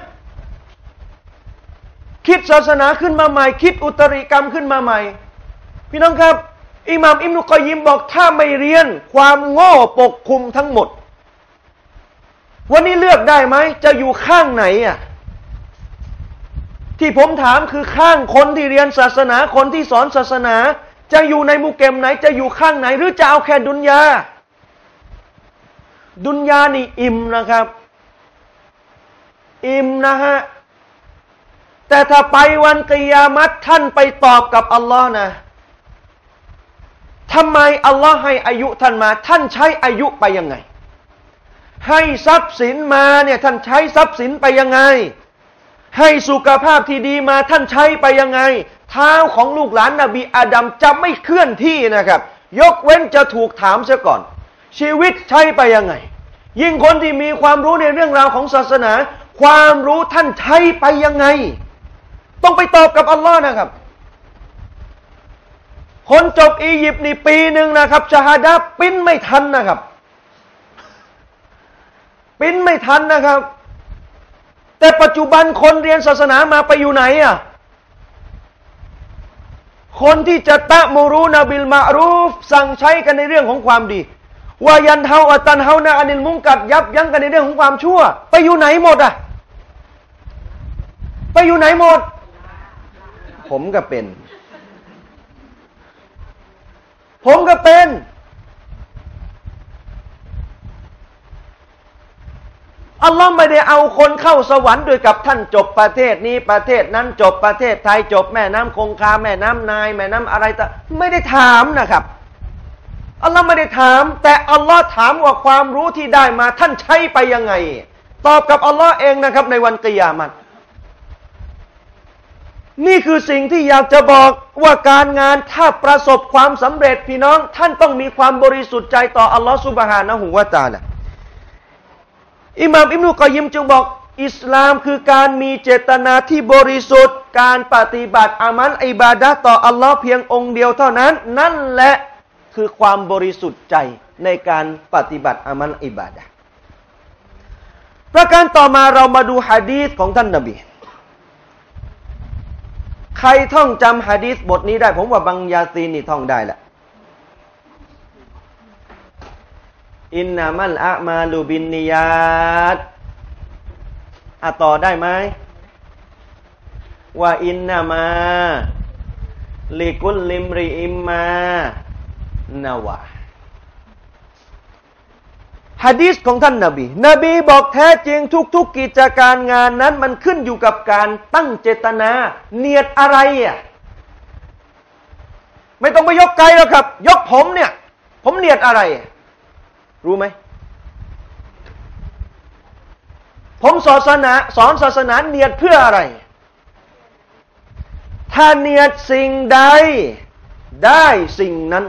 คิดศาสนาขึ้นมาใหม่คิดอุตริกรรมขึ้นมาใหม่พี่น้องครับอิหม่ามอิบนุกัยยิมบอกถ้าไม่เรียนความโง่ปกคลุมทั้งหมดวันนี้เลือกได้ไหมจะอยู่ข้างไหนอ่ะที่ผมถามคือข้างคนที่เรียนศาสนาคนที่สอนศาสนาจะอยู่ในมุกเกมไหนจะอยู่ข้างไหนหรือจะเอาแค่ดุนยาดุนยานี่อิ่มนะครับอิ่มนะฮะแต่ถ้าไปวันกิยามัตท่านไปตอบกับอัลลอฮ์นะทำไมอัลลอฮ์ให้อายุท่านมาท่านใช้อายุไปยังไงให้ทรัพย์สินมาเนี่ยท่านใช้ทรัพย์สินไปยังไงให้สุขภาพที่ดีมาท่านใช้ไปยังไงเท้าของลูกหลานนบีอาดัมจะไม่เคลื่อนที่นะครับยกเว้นจะถูกถามเสียก่อนชีวิตใช้ไปยังไงยิ่งคนที่มีความรู้ในเรื่องราวของศาสนาความรู้ท่านใช้ไปยังไงต้องไปตอบกับอัลลอฮ์นะครับคนจบอียิปต์นี่ปีหนึ่งนะครับชะฮาดะห์ปิ้นไม่ทันนะครับปิ้นไม่ทันนะครับแต่ปัจจุบันคนเรียนศาสนามาไปอยู่ไหนอ่ะคนที่จะตะมูรูนะบิลมารูฟสั่งใช้กันในเรื่องของความดีวายันเฮาอัตันเฮานะอานิลมุงกัดยับยั้งกันในเรื่องของความชั่วไปอยู่ไหนหมดอ่ะไปอยู่ไหนหมดผมก็เป็นอัลลอฮ์ไม่ได้เอาคนเข้าสวรรค์โดยกับท่านจบประเทศนี้ประเทศนั้นจบประเทศไทยจบแม่น้ำคงคาแม่น้ำนายแม่น้ำอะไรต่างไม่ได้ถามนะครับอัลลอฮ์ไม่ได้ถามแต่อัลลอฮ์ถามว่าความรู้ที่ได้มาท่านใช้ไปยังไงตอบกับอัลลอฮ์เองนะครับในวันกิยามัตนี่คือสิ่งที่อยากจะบอกว่าการงานถ้าประสบความสำเร็จพี่น้องท่านต้องมีความบริสุทธิ์ใจต่ออัลลอฮ์ซุบฮานะฮูวะตะอาลาอิหม่ามอิบนุกอยยิมจึงบอกอิสลามคือการมีเจตนาที่บริสุทธิ์การปฏิบัติอามัลอิบาดะห์ต่ออัลลอฮ์เพียงองค์เดียวเท่านั้นนั่นแหละคือความบริสุทธิ์ใจในการปฏิบัติอามัลอิบาดะห์ประการต่อมาเรามาดูหะดีษของท่านนบีใครท่องจำหะดีษบทนี้ได้ผมว่าบังยาซีนนี่ท่องได้แหละอินนามัลอะมาลูบินนิยาตต่อได้ไหมว่าอินนามาลิกุลลิมริอิมมานาวะหะดีษของท่านนบีบอกแท้จริงทุกกิจการงานนั้นมันขึ้นอยู่กับการตั้งเจตนาเนียดอะไรอ่ะไม่ต้องไปยกไกลหรอกครับยกผมเนี่ยผมเนียดอะไรรู้ไหมผมสอนศาสนาเนียดเพื่ออะไรถ้าเนียดสิ่งใดได้สิ่งนั้น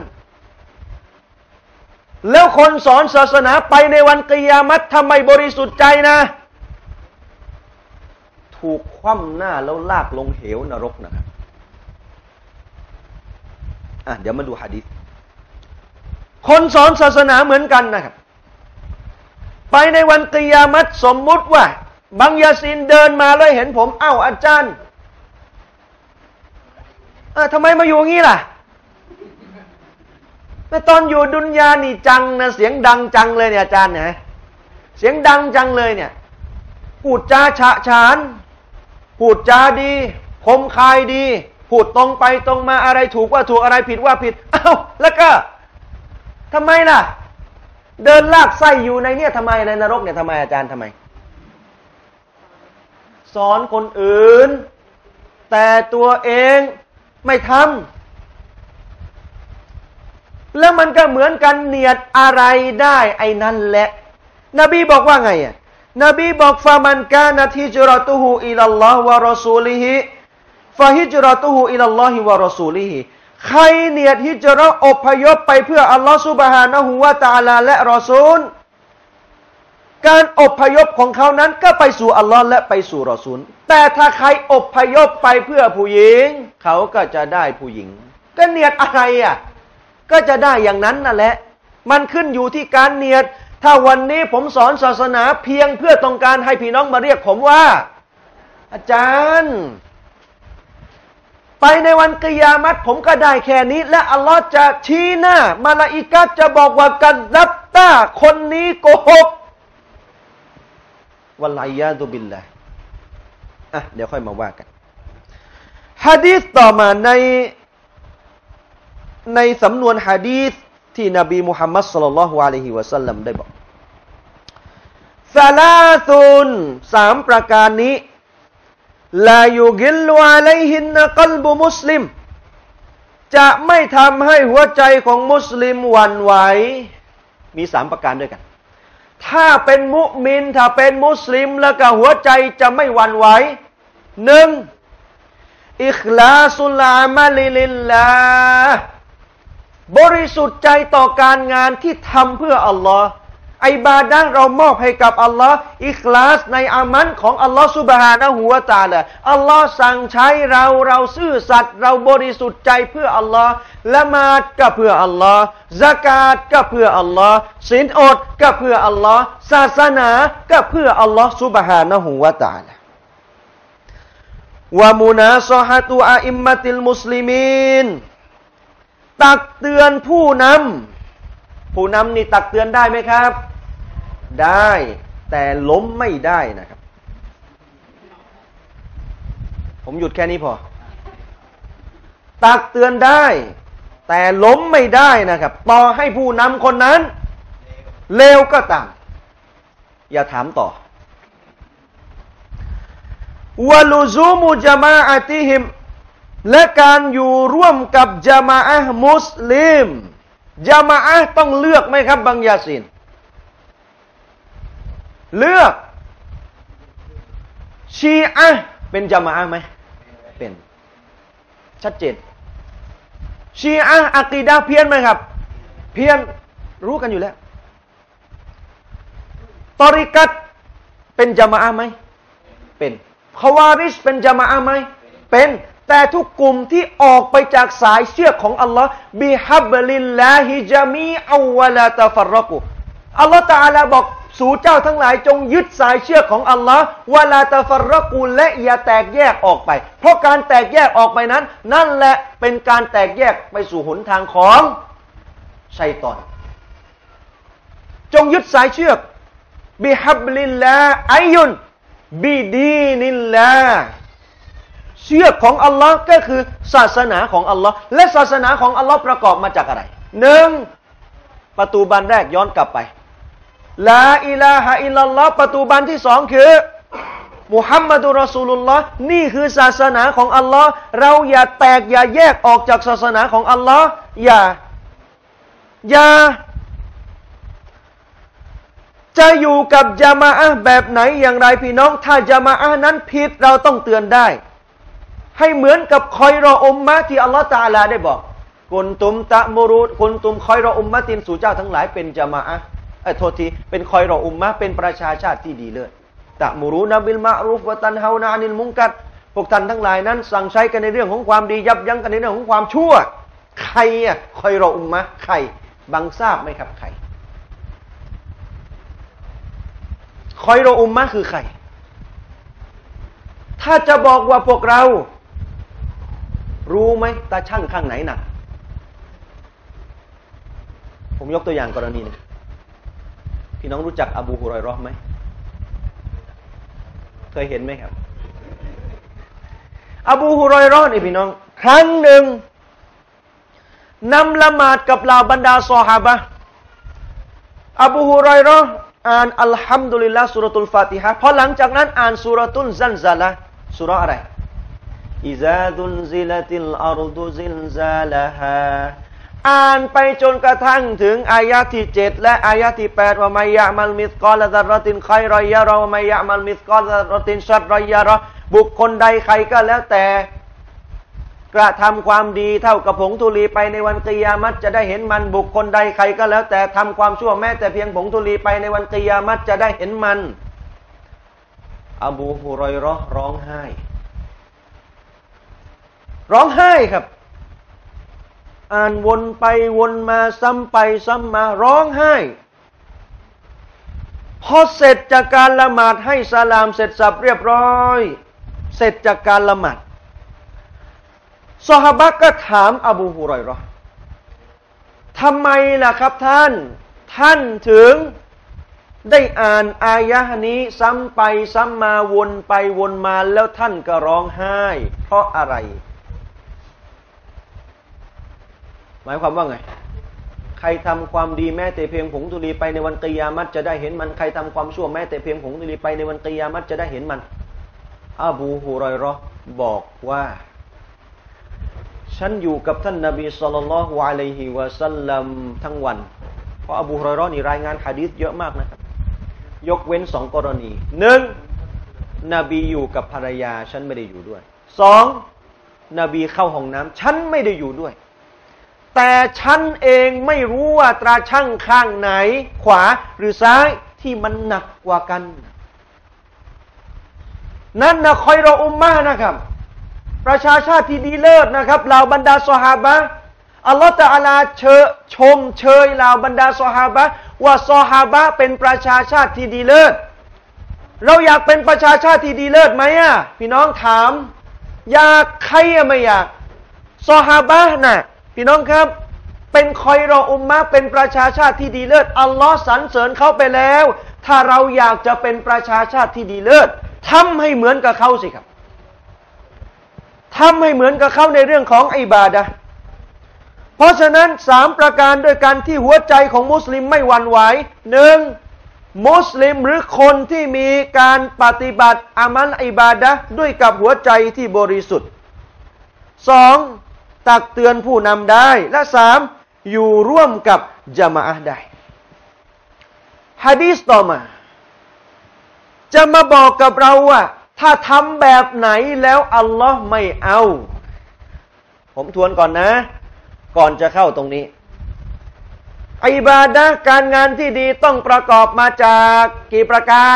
แล้วคนสอนศาสนาไปในวันกิยามัตทำไมบริสุทธิ์ใจนะถูกคว่ำหน้าแล้วลากลงเหวนรกนะครับเดี๋ยวมาดูหะดีษคนสอนศาสนาเหมือนกันนะครับไปในวันกิยามัตสมมุติว่าบังยาซีนเดินมาแล้วเห็นผมอาจารย์ทำไมมาอยู่งี้ล่ะแต่ตอนอยู่ดุนยานี่จังนะเสียงดังจังเลยเนี่ยอาจารย์เนี่ยเสียงดังจังเลยเนี่ยพูดจาฉะฉานพูดจาดีคมคายดีพูดตรงไปตรงมาอะไรถูกว่าถูกอะไรผิดว่าผิดแล้วก็ทำไมล่ะเดินลากไส้อยู่ในเนี่ยทำไมในนรกเนี่ยทำไมอาจารย์ทำไมสอนคนอื่นแต่ตัวเองไม่ทำแล้วมันก็เหมือนกันเนียดอะไรได้ไอ้นั่นแหละนบีบอกว่าไงนบีบอกฟะมันกานะฮิจเราะตุฮุอิลัลลอฮ์วะรอซูลิฮิฟะฮิจเราะตุฮุอิลัลลอฮิวะรอซูลิฮิใครเนียดฮิจเราะห์อพยพไปเพื่ออัลลอฮ์ซุบฮานะฮูวะตะอาลาและรอซูลการอพยพของเขานั้นก็ไปสู่อัลลอฮ์และไปสู่รอซูลแต่ถ้าใครอพยพไปเพื่อผู้หญิงเขาก็จะได้ผู้หญิงก็เนียดอะไรก็จะได้อย่างนั้นนั่นแหละมันขึ้นอยู่ที่การเนียดถ้าวันนี้ผมสอนศาสนาเพียงเพื่อต้องการให้พี่น้องมาเรียกผมว่าอาจารย์ไปในวันกิยามัตผมก็ได้แค่นี้และอัลลอฮ์จะชี้หน้ามาลาอิกะฮ์จะบอกว่ากัซซับตาคนนี้โกหกวัลลัยยาตุบิลลาห์เดี๋ยวค่อยมาว่ากันหะดีษต่อมาในสำนวนหะดีษที่นบีมุฮัมมัดศ็อลลัลลอฮุอะลัยฮิวะซัลลัมได้บอกซะลาซุน3ประการนี้ลายุกิลลุอะลัยฮินนะกัลบุมุสลิมจะไม่ทำให้หัวใจของมุสลิมหวั่นไหวมี3ประการด้วยกันถ้าเป็นมุมินถ้าเป็นมุสลิมแล้วก็หัวใจจะไม่หวั่นไหว1อิคลาสุลอามัลลิลลาห์บริสุทธิ์ใจต่อการงานที่ทำเพื่ออัลลอฮ์อิบาดะห์เรามอบให้กับอัลลอฮ์อิคลาสในอามันของอัลลอฮ์ซุบฮานะฮูวะตะอาลาอัลลอฮ์สั่งใช้เราซื่อสัตย์เราบริสุทธิ์ใจเพื่ออัลลอฮ์ละหมาดก็เพื่ออัลลอฮ์ซะกาตก็เพื่ออัลลอฮ์ศีลอดก็เพื่ออัลลอฮ์ศาสนาก็เพื่ออัลลอฮ์ซุบฮานะฮูวะตะอาลาวะมุนาซอฮะตุอะอิมมะติลมุสลิมีนตักเตือนผู้นำนี่ตักเตือนได้ไหมครับได้แต่ล้มไม่ได้นะครับผมหยุดแค่นี้พอตักเตือนได้แต่ล้มไม่ได้นะครับต่อให้ผู้นำคนนั้นเลวก็ตามอย่าถามต่อวะลุซูมุญะมาอะติฮิมและการอยู่ร่วมกับญะมาอะห์มุสลิมญะมาอะห์ต้องเลือกไหมครับบังยาซีนเลือกชีอะห์เป็นญะมาอะห์ไหมเป็นชัดเจนชีอะห์อะกีดะห์เพี้ยนไหมครับเพี้ยนรู้กันอยู่แล้วตอริกัตเป็นญะมาอะห์ไหมเป็นคอวาริชเป็นญะมาอะห์ไหมเป็นแต่ทุกกลุ่มที่ออกไปจากสายเชือกของอัลลอฮ์บิฮับลิลลาฮิญะมีอัววะลาตะฟัรรกุอัลลอฮ์ตะอาลาบอกสู่เจ้าทั้งหลายจงยึดสายเชือกของอัลลอฮ์วะลาตะฟัรรกุและอย่าแตกแยกออกไปเพราะการแตกแยกออกไปนั้นนั่นแหละเป็นการแตกแยกไปสู่หนทางของชัยฏอนจงยึดสายเชือกบิฮับลิลลาอัยยุนบิดีนิลลาเชือกของอัลลอฮ์ก็คือศาสนาของอัลลอฮ์และศาสนาของอัลลอฮ์ประกอบมาจากอะไร1ประตูบานแรกย้อนกลับไปลาอิลาฮะอิลลัลลอฮ์ประตูบานที่2คือมุฮัมมัดุรอซูลุลลอฮ์นี่คือศาสนาของอัลลอฮ์เราอย่าแตกอย่าแยกออกจากศาสนาของอัลลอฮ์อย่าจะอยู่กับญะมาอะห์แบบไหนอย่างไรพี่น้องถ้าญะมาอะห์นั้นผิดเราต้องเตือนได้ให้เหมือนกับคอยรออุมมะที่อัลลอฮฺตะอาลาได้บอกกุนตุมตะมุรุกุนตุมคอยรออุมมะตินสู่เจ้าทั้งหลายเป็นญะมาอะห์โทษทีเป็นคอยรออุมมะเป็นประชาชาติที่ดีเลิศตะมุรุนะบิลมะรูฟวะตันฮาวนะอานิลมุนกัรพวกท่านทั้งหลายนั้นสั่งใช้กันในเรื่องของความดียับยั้งกันในเรื่องของความชั่วใครคอยรออุมมะใครบังทราบไหมครับใครคอยรออุมมะคือใครถ้าจะบอกว่าพวกเรารู้ไหมตาช่างข้างไหนหนักผมยกตัวอย่างกรณีนึงพี่น้องรู้จักอบูฮุรอยเราะห์ไหมเคยเห็นไหมครับอบูฮุรอยเราะห์นี่พี่น้องครั้งหนึ่งนำละหมาดกับเหล่าบรรดาซอฮาบะห์อบูฮุรอยเราะห์อ่านอัลฮัมดุลิลลาห์ซูเราะตุลฟาติฮะห์พอหลังจากนั้นอ่านซูเราะตุลซัลซะละห์ซูเราะห์อะไรอิซาซุลซิลติลอัรฎุซิลซาลาฮาอ่านไปจนกระทั่งถึงอายะห์ที่7และอายะห์ที่8ว่ามัยยะมัลมิสกอลซะเราะตินค็อยรอยยะรอวะมัยยะมัลมิสกอลซะเราะตินชัรรอยยะรอบุคคลใดใครก็แล้วแต่กระทำความดีเท่ากับผงธุลีไปในวันกิยามัตจะได้เห็นมันบุคคลใดใครก็แล้วแต่ทำความชั่วแม้แต่เพียงผงธุลีไปในวันกิยามัตจะได้เห็นมันอบูฮุรอยเราะห์ร้องไห้ครับอ่านวนไปวนมาซ้ำไปซ้ำมาร้องไห้พอเสร็จจากการละหมาดให้สลามเสร็จสับเรียบร้อยเสร็จจากการละหมาดซอฮาบะห์ก็ถามอบูฮุรอยเราะห์ทำไมล่ะครับท่านถึงได้อ่านอายะห์นี้ซ้ำไปซ้ำมาวนไปวนมาแล้วท่านก็ร้องไห้เพราะอะไรหมายความว่าไงใครทำความดีแม้แต่เพียงผงธุลีไปในวันกิยามัตจะได้เห็นมันใครทำความชั่วแม้แต่เพียงผงธุลีไปในวันกิยามัตจะได้เห็นมันอบูฮุรอยเราะห์บอกว่าฉันอยู่กับท่านนบีศ็อลลัลลอฮุอะลัยฮิวะซัลลัมทั้งวันเพราะอบูฮุรอยเราะห์นี่รายงานหะดีษเยอะมากนะครับยกเว้น2 กรณี1นบีอยู่กับภรรยาฉันไม่ได้อยู่ด้วย2นบีเข้าห้องน้ำฉันไม่ได้อยู่ด้วยแต่ฉันเองไม่รู้ว่าตราชั่งข้างไหนขวาหรือซ้ายที่มันหนักกว่ากันนั่นนะคอยรออุมมะห์นะครับประชาชาติที่ดีเลิศนะครับเหล่าบรรดาซอฮาบะห์อัลลอฮฺตะอาลาชมเชยเหล่าบรรดาซอฮาบะห์ว่าซอฮาบะห์เป็นประชาชาติที่ดีเลิศเราอยากเป็นประชาชาติที่ดีเลิศไหมอ่ะพี่น้องถามอยากใครไม่อยากซอฮาบะห์น่ะพี่น้องครับเป็นคอยรออุมมะห์เป็นประชาชาติที่ดีเลิศอัลลอฮ์สรรเสริญเขาไปแล้วถ้าเราอยากจะเป็นประชาชาติที่ดีเลิศทำให้เหมือนกับเขาสิครับทำให้เหมือนกับเขาในเรื่องของอิบาดะห์เพราะฉะนั้น3ประการด้วยกันที่หัวใจของมุสลิมไม่หวั่นไหว1มุสลิมหรือคนที่มีการปฏิบัติอามัลอิบาดะห์ด้วยกับหัวใจที่บริสุทธิ์2ตักเตือนผู้นำได้และ3อยู่ร่วมกับญะมาอะห์ได้หะดีษต่อมาจะมาบอกกับเราว่าถ้าทำแบบไหนแล้วอัลลอฮ์ไม่เอาผมทวนก่อนนะก่อนจะเข้าตรงนี้อิบาดะห์การงานที่ดีต้องประกอบมาจากกี่ประการ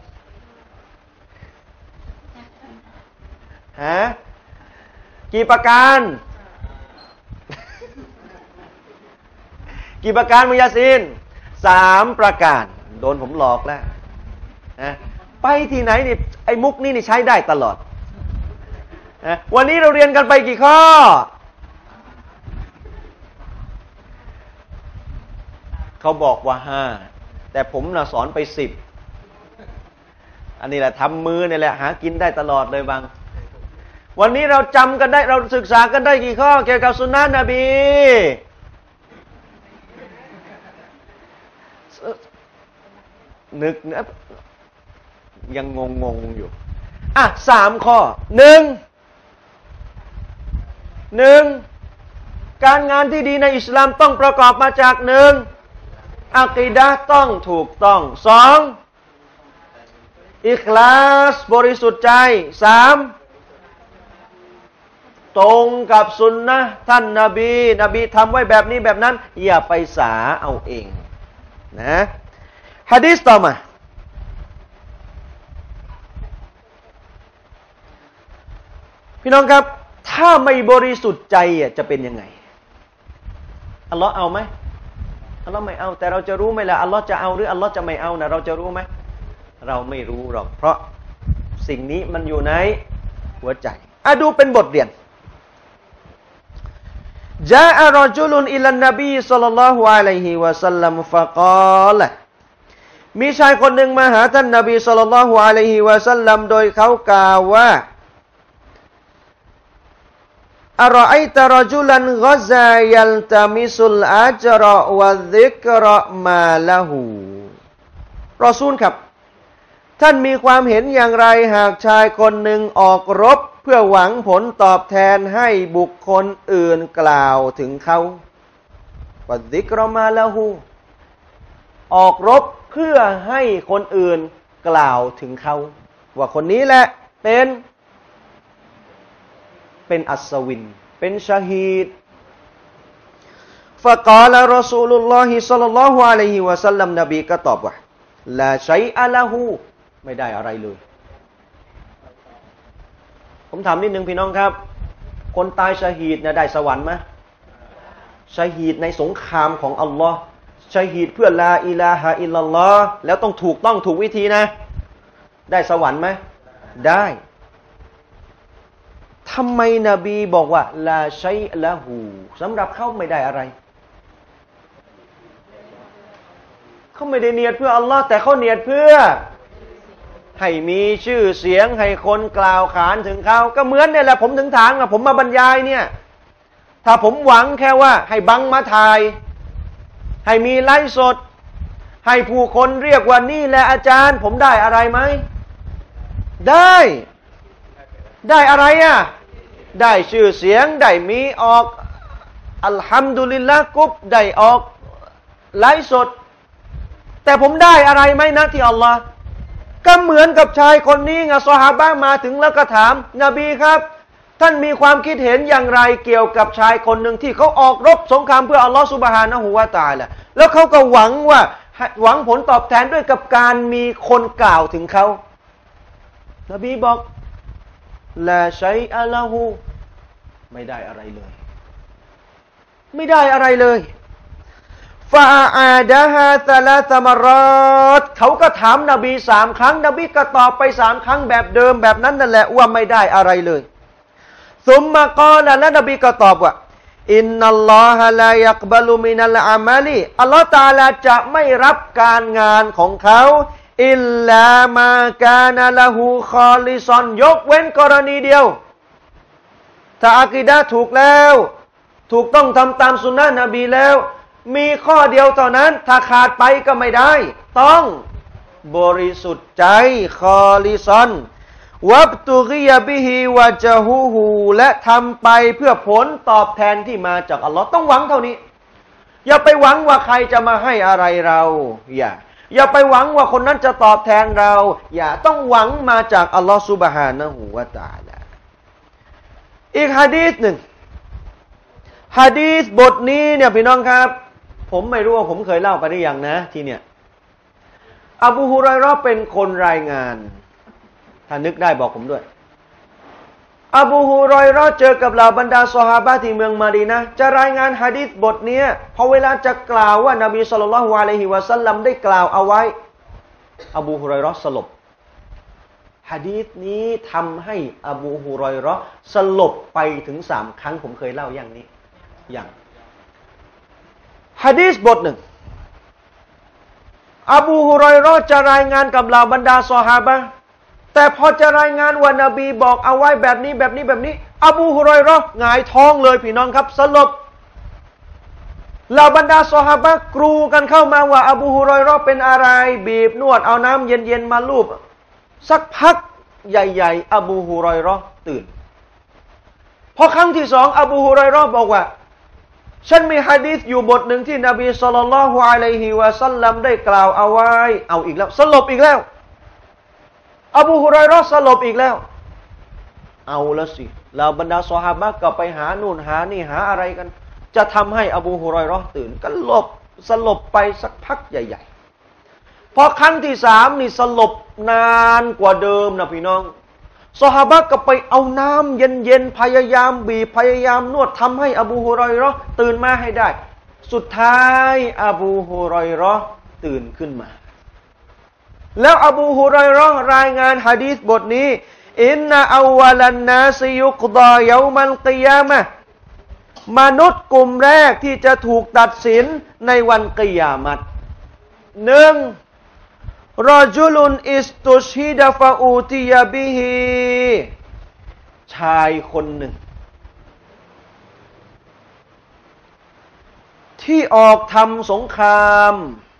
กี่ประการกี่ประการมุยาซีน3ประการโดนผมหลอกแล้วไปที่ไหนนี่ไอ้มุกนี่ใช้ได้ตลอดวันนี้เราเรียนกันไปกี่ข้อเขาบอกว่า5แต่ผมน่ะสอนไป10อันนี้แหละทำมือนี่แหละหากินได้ตลอดเลยบางวันนี้เราจำกันได้เราศึกษากันได้กี่ข้อเกี่ยวกับสุนนะนบีนึกนะยังงงอยู่3ข้อ1การงานที่ดีในอิสลามต้องประกอบมาจาก1อะกีดะห์ต้องถูกต้อง2อิคลาสบริสุทธิ์ใจ3ตรงกับสุนนะห์ท่านนบีทำไว้แบบนี้แบบนั้นอย่าไปสาเอาเองนะหะดีษต่อมาพี่น้องครับถ้าไม่บริสุทธิ์ใจจะเป็นยังไงอัลลอฮ์เอาไหมอัลลอฮ์ไม่เอาแต่เราจะรู้ไหมล่ะอัลลอฮ์จะเอาหรืออัลลอฮ์จะไม่เอานะเราจะรู้ไหมเราไม่รู้หรอกเพราะสิ่งนี้มันอยู่ในหัวใจดูเป็นบทเรียนจาอะรอจุลุนอิลันนบีศ็อลลัลลอฮุอะลัยฮิวะซัลลัมฟะกอลมีชายคนหนึ่งมาหาท่านนบีศ็อลลัลลอฮุอะลัยฮิวะซัลลัมโดยเขากล่าวว่าอะรออัยตะรอจุลันฆอซายัลตะมิซุลอัจรอวัซซิกรอมาละหูรอซูลครับท่านมีความเห็นอย่างไรหากชายคนหนึ่งออกรบเพื่อหวังผลตอบแทนให้บุคคลอื่นกล่าวถึงเขาวัซซิกรอมาละหูออกรบเพื่อให้คนอื่นกล่าวถึงเขาว่าคนนี้แหละเป็นอัศวินเป็นชะฮีดฟะกาลรอซูลุลลอฮิศ็อลลัลลอฮุอะลัยฮิวะซัลลัมนบีก็ตอบว่าลาชัยอะละฮูไม่ได้อะไรเลยผมถามนิดนึงพี่น้องครับคนตายชะฮีดเนี่ยได้สวรรค์ไหมชะฮีดในสงครามของอัลลอฮ์ชะฮีดเพื่อลาอิลาฮะอิลลัลลอฮ์แล้วต้องถูกวิธีนะได้สวรรค์ไหมได้ทำไมนบีบอกว่าลาชัยละหูสำหรับเขาไม่ได้อะไรเขาไม่ได้เนียดเพื่ออัลลอฮ์แต่เขาเนียดเพื่อให้มีชื่อเสียงให้คนกล่าวขานถึงเขาก็เหมือนเนี่ยแหละผมถึงถามผมมาบรรยายเนี่ยถ้าผมหวังแค่ว่าให้บังมาถ่ายให้มีไลฟ์สดให้ผู้คนเรียกว่านี่แหละอาจารย์ผมได้อะไรไหมได้อะไรอ่ะได้ชื่อเสียงได้มีออกอัลฮัมดุลิลละกุบได้ออกไลฟ์สดแต่ผมได้อะไรไหมนะที่อัลลอฮ์ก็เหมือนกับชายคนนี้ไงซอฮาบะห์มาถึงแล้วก็ถามนบีครับท่านมีความคิดเห็นอย่างไรเกี่ยวกับชายคนหนึ่งที่เขาออกรบสงครามเพื่ออัลลอฮ์ซุบฮานะฮูวะตะอาลาแล้วเขาก็หวังผลตอบแทนด้วยกับการมีคนกล่าวถึงเขานบีบอกลาชัยอะละฮูไม่ได้อะไรเลยไม่ได้อะไรเลยฟาอาดะฮาซะลาซะมารอตเขาก็ถามนบี3 ครั้งนบีก็ตอบไป3 ครั้งแบบเดิมแบบนั้นนั่นแหละว่าไม่ได้อะไรเลยซุมมะกอละและนบีก็ตอบว่าอินนัลลอฮะลายักบะลุมินัลอามัลิอัลลอฮฺตะอาลาจะไม่รับการงานของเขาอิลลามากานะละหูคอลิซอนยกเว้นกรณีเดียวถ้าอะกีดะห์ถูกแล้วถูกต้องทำตามสุนนะนบีแล้วมีข้อเดียวเท่านั้นถ้าขาดไปก็ไม่ได้ต้องบริสุทธิ์ใจคอลิซอนวับตุกิยบิฮิวะจาฮูฮูและทำไปเพื่อผลตอบแทนที่มาจากอัลลอฮ์ต้องหวังเท่านี้อย่าไปหวังว่าใครจะมาให้อะไรเราอย่าไปหวังว่าคนนั้นจะตอบแทนเราต้องหวังมาจากอัลลอฮ์ซุบฮานะฮูวะตะอาลาอีกหะดีษหนึ่งหะดีษบทนี้เนี่ยพี่น้องครับผมไม่รู้ว่าผมเคยเล่าไปหรือยังนะที่เนี่ยอบูฮุรอยเราะห์เป็นคนรายงานถ้านึกได้บอกผมด้วยอบูฮุรอยเราะห์เจอกับเหล่าบรรดาซอฮาบะห์ที่เมืองมะดีนะห์จะรายงานหะดีษบทนี้พอเวลาจะกล่าวว่านบีศ็อลลัลลอฮุอะลัยฮิวะซัลลัมได้กล่าวเอาไว้อบูฮุรอยเราะห์สลบหะดีษนี้ทำให้อบูฮุรอยเราะห์สลบไปถึง3 ครั้งผมเคยเล่าอย่างนี้อย่างหะดีษบทหนึ่งอบูฮุรอยเราะห์จะรายงานกับเหล่าบรรดาซอฮาบะห์แต่พอจะรายงานว่านบีบอกเอาไว้แบบนี้อบูฮุรอยเราะห์หงายท้องเลยพี่น้องครับสลบเหล่าบรรดาซอฮาบะห์กรูกันเข้ามาว่าอบูฮุรอยเราะห์เป็นอะไรบีบนวดเอาน้ำเย็นๆมาลูบสักพักใหญ่ๆอบูฮุรอยเราะห์ตื่นพอครั้งที่2อบูฮุรอยเราะห์บอกว่าฉันมีหะดีษอยู่บทหนึ่งที่นบีศ็อลลัลลอฮุอะลัยฮิวะซัลลัมได้กล่าวเอาไว้เอาอีกแล้วสลบอีกแล้วอบูฮุรอยเราะห์สลบอีกแล้วเอาละสิเหล่าบรรดาซอฮาบะห์ก็ไปหานู่นหานี่หาอะไรกันจะทำให้อบูฮุรอยเราะห์ตื่นก็สลบไปสักพักใหญ่ๆพอครั้งที่3นี่สลบนานกว่าเดิมนะพี่น้องซอฮาบะห์ก็ไปเอาน้ำเย็นๆพยายามบีบพยายามนวดทำให้อบูฮุรอยเราะห์ตื่นมาให้ได้สุดท้ายอบูฮุรอยเราะห์ตื่นขึ้นมาแล้วอบูฮุรอยเราะห์รายงานหะดีษบทนี้อินนะอัวลันนาซิยุกฎอเยามัลกิยามะห์มนุษย์กลุ่มแรกที่จะถูกตัดสินในวันกิยามัต1รอจุลุนอิสตุชฮิดะฟะอูติยะบิฮิชายคนหนึ่งที่ออกทำสงคราม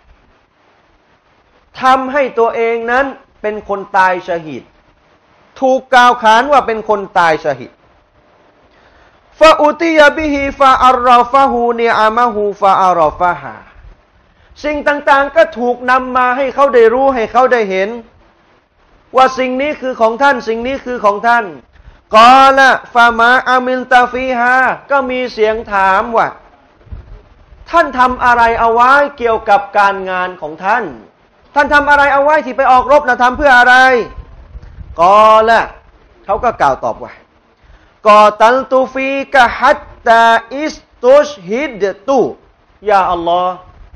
ทำให้ตัวเองนั้นเป็นคนตายชะฮีดถูกกล่าวขานว่าเป็นคนตายชะฮีดฟะอุติยะบิฮิฟะอัรรอฟะฮูนิอะมะฮูฟะอัรฟะฮาสิ่งต่างๆก็ถูกนำมาให้เขาได้รู้ให้เขาได้เห็นว่าสิ่งนี้คือของท่านสิ่งนี้คือของท่านกอละฟะมาอามิลตาฟีฮาก็มีเสียงถามว่าท่านทำอะไรเอาไว้เกี่ยวกับการงานของท่านทำอะไรเอาไว้ที่ไปออกรบนะทำเพื่ออะไรกอละเขาก็กล่าวตอบว่ากอตัลตูฟีกะฮัตตาอิสตุชฮิดตุยาอัลลอฮ์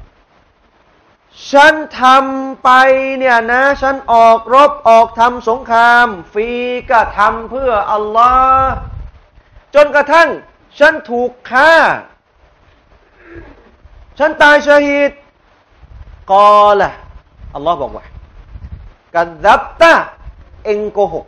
ฉันทำไปเนี่ยนะฉันออกรบออกทำสงครามฟีก็ทำเพื่ออัลลอฮ์จนกระทั่งฉันถูกฆ่าฉันตายชะฮีดกอละอัลลอฮ์บอกว่ากัดดับตะเองโกหก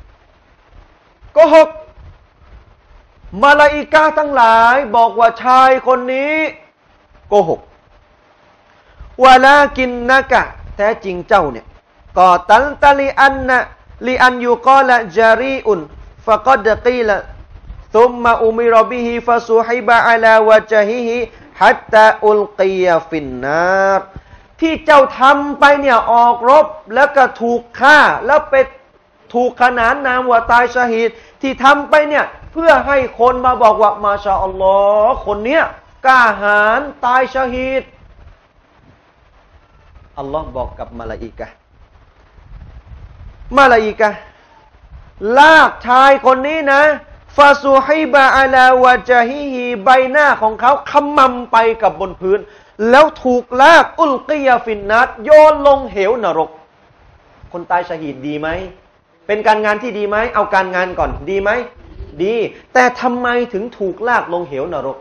มาลาอิกะห์ทั้งหลายบอกว่าชายคนนี้โกหกวะลากินนะกะแท้จริงเจ้าเนี่ยกอตัลตะลิอันนะลิอันยูกอละจารีอุนฟะกอดกีละซุมมาอุมิรบิฮิฟะซุฮิบะอะลาวะจฮิฮิฮัตตาอุลกียะฟินนารที่เจ้าทำไปเนี่ยออกรบแล้วก็ถูกฆ่าแล้วไปถูกขนานนามว่าตายชะฮีดที่ทำไปเนี่ยเพื่อให้คนมาบอกว่ามาชาอัลลอฮ์คนเนี้ยกล้าหาญตายชะฮีดอัลลอฮ์บอกกับมาลาอิกะห์ลากชายคนนี้นะฟาซูฮิบะอะลาวะจาฮิฮีใบหน้าของเขาขมำไปกับบนพื้นแล้วถูกลากอุลกียะฟินนัสโยนลงเหวนรกคนตายชะฮีดดีไหมเป็นการงานที่ดีไหมเอาการงานก่อนดีไหมดีแต่ทำไมถึงถูกลากลงเหวนรก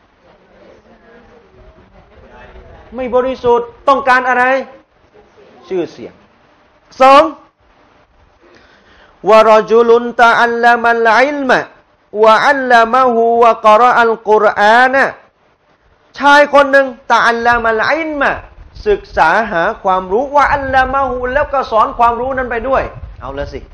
ไม่บริสุทธิ์ต้องการอะไรชื่อเสียงสองวะรจุลุนตะอัลลัมัลอิลมะวะอัลลัมะฮูวะกะรออัลกุรอานะชายคนหนึ่งตะอัลลัมัลอิลมะศึกษาหาความรู้วะอัลลัมะฮูแล้วก็สอนความรู้นั้นไปด้วยเอาละสิ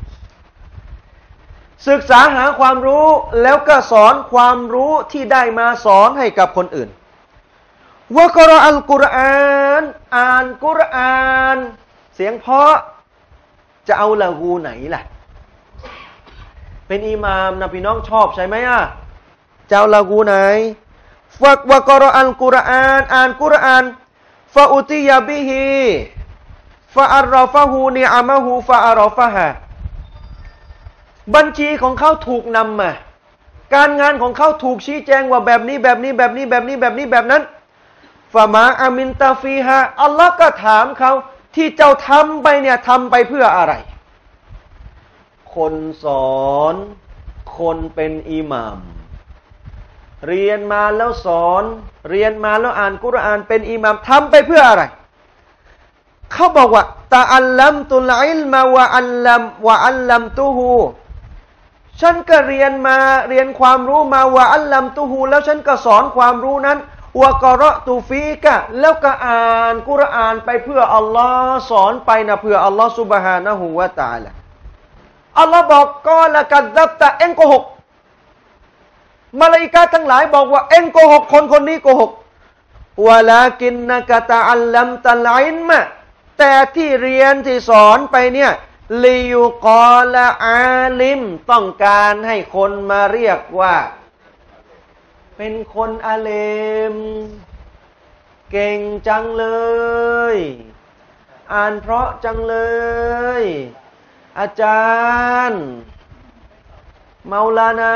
ศึกษาหาความรู้แล้วก็สอนความรู้ที่ได้มาสอนให้กับคนอื่นวะกะรออัลกุรอานอ่านกุรอานเสียงเพราะจะเอาละกูไหนล่ะเป็นอิหม่ามนะพี่น้องชอบใช่ไหมอ่ะจะเอาละกูไหนฟักวะกะรออัลกุรอานอ่านกุรอานฟะอุติยะบิฮิฟะอัรรอฟะฮูนิอะมะฮูฟะอัรรอฟะฮาบัญชีของเขาถูกนำมาการงานของเขาถูกชี้แจงว่าแบบนี้แบบนั้นฟะมาอามินตาฟีฮาอัลลอฮ์ก็ถามเขาที่เจ้าทำไปเนี่ยทำไปเพื่ออะไรคนสอนคนเป็นอิหม่ามเรียนมาแล้วสอนเรียนมาแล้วอ่านกุรอานเป็นอิหม่ามทำไปเพื่ออะไรเขาบอกว่าตะอัลลัมตุลอิลมะวะอัลลัมตุฮูฉันก็เรียนความรู้มาวะอัลลัมตุฮูแล้วฉันก็สอนความรู้นั้นวะกะเราะตุฟีกะแล้วก็อ่านกุรอานไปเพื่ออัลลอฮ์สอนไปนะเพื่ออัลลอฮ์ซุบฮานะฮูวะตะอาลาอัลลอฮ์บอกก็ละกัดดับตะเอ็งโกหกมาลาอิกะห์ทั้งหลายบอกว่าเอ็งโกหกคนนี้โกหกวะลากินนะกะตะอัลลัมตัลอิลมะแต่ที่เรียนที่สอนไปเนี่ยลิยุกอละอาลิมต้องการให้คนมาเรียกว่าเป็นคนอาเลมเก่งจังเลยอ่านเพราะจังเลยอาจารย์เมาลานา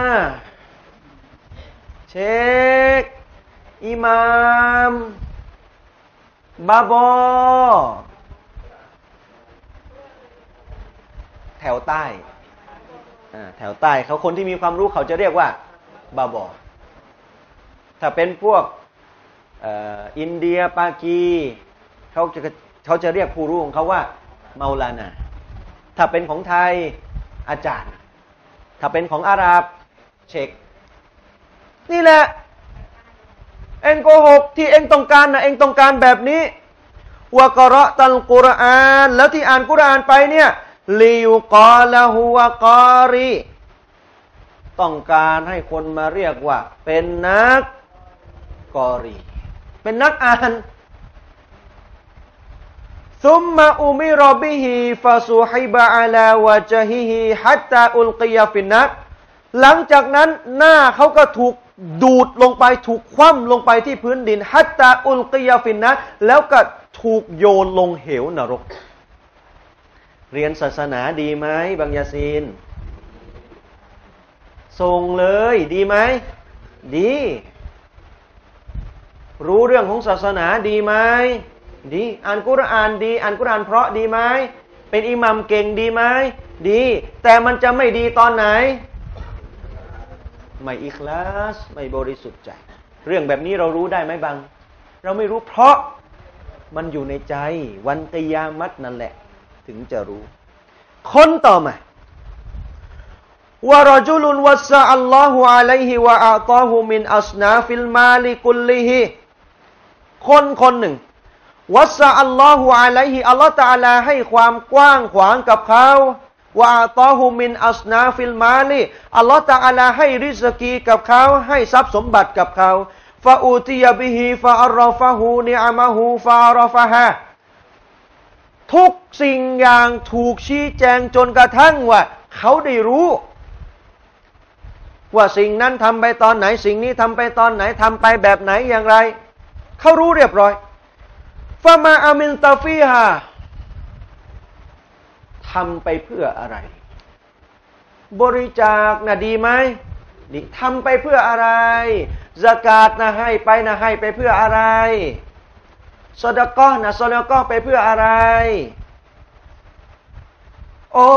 เชคอิหม่ามบาบอแถวใต้เขาคนที่มีความรู้เขาจะเรียกว่าบาบอถ้าเป็นพวกอินเดียปากีเขาจะเรียกผู้รู้ของเขาว่าเมาลานาถ้าเป็นของไทยอาจารย์ถ้าเป็นของอาหรับเชคนี่แหละเอ็งโกหกที่เอ็งต้องการนะเอ็งต้องการแบบนี้วะกะเราะตัลกุรอานแล้วที่อ่านกุรอานไปเนี่ยลิยุกอละฮุวะกอรีต้องการให้คนมาเรียกว่าเป็นนักกอรีเป็นนักอ่านซุมมาอุมิรบิฮิฟาซูฮิบะอะลาวะจฮิฮิฮัตตาอุลกียะฟินนัสหลังจากนั้นหน้าเขาก็ถูกดูดลงไปถูกคว่ำลงไปที่พื้นดินฮัตตาอุลกียะฟินนัสแล้วก็ถูกโยนลงเหวนรกเรียนศาสนาดีไหมบางยาซีนส่งเลยดีไหมดีรู้เรื่องของศาสนาดีไหมดีอ่านกุรอานดีอ่านกุรอานเพราะดีไหมเป็นอิหมัมเก่งดีไหมดีแต่มันจะไม่ดีตอนไหนไม่อิคลาสไม่บริสุทธิ์ใจเรื่องแบบนี้เรารู้ได้ไหมบางเราไม่รู้เพราะมันอยู่ในใจวันกิยามัตนั่นแหละถึงจะรู้คนต่อมาวะรจุลุนวัสซะอัลลอฮุอะลัยฮิวะอาตาฮุมินอัสนาฟิลมาลิกุลลิฮิคนหนึ่งวัสซะอัลลอฮุอะลัยฮิอัลลอฮฺตะอาลาให้ความกว้างขวางกับเขาวะอาตาฮุมินอัสนาฟิลมาลิอัลลอฮฺตะอาลาให้ริสกีกับเขาให้ทรัพย์สมบัติกับเขาฟาอูติยะบิฮิฟาอัรรฟะฮูนิอะมะฮูฟาอัรฟะฮะทุกสิ่งอย่างถูกชี้แจงจนกระทั่งว่าเขาได้รู้ว่าสิ่งนั้นทำไปตอนไหนสิ่งนี้ทำไปตอนไหนทำไปแบบไหนอย่างไรเขารู้เรียบร้อยฟามาอามินตาฟีฮาทำไปเพื่ออะไรบริจาคนะดีไหมดีทำไปเพื่ออะไรซะกาตนะให้ไปเพื่ออะไรซอดะกอฮ์นะซอดะกอฮ์ไปเพื่ออะไรโอ้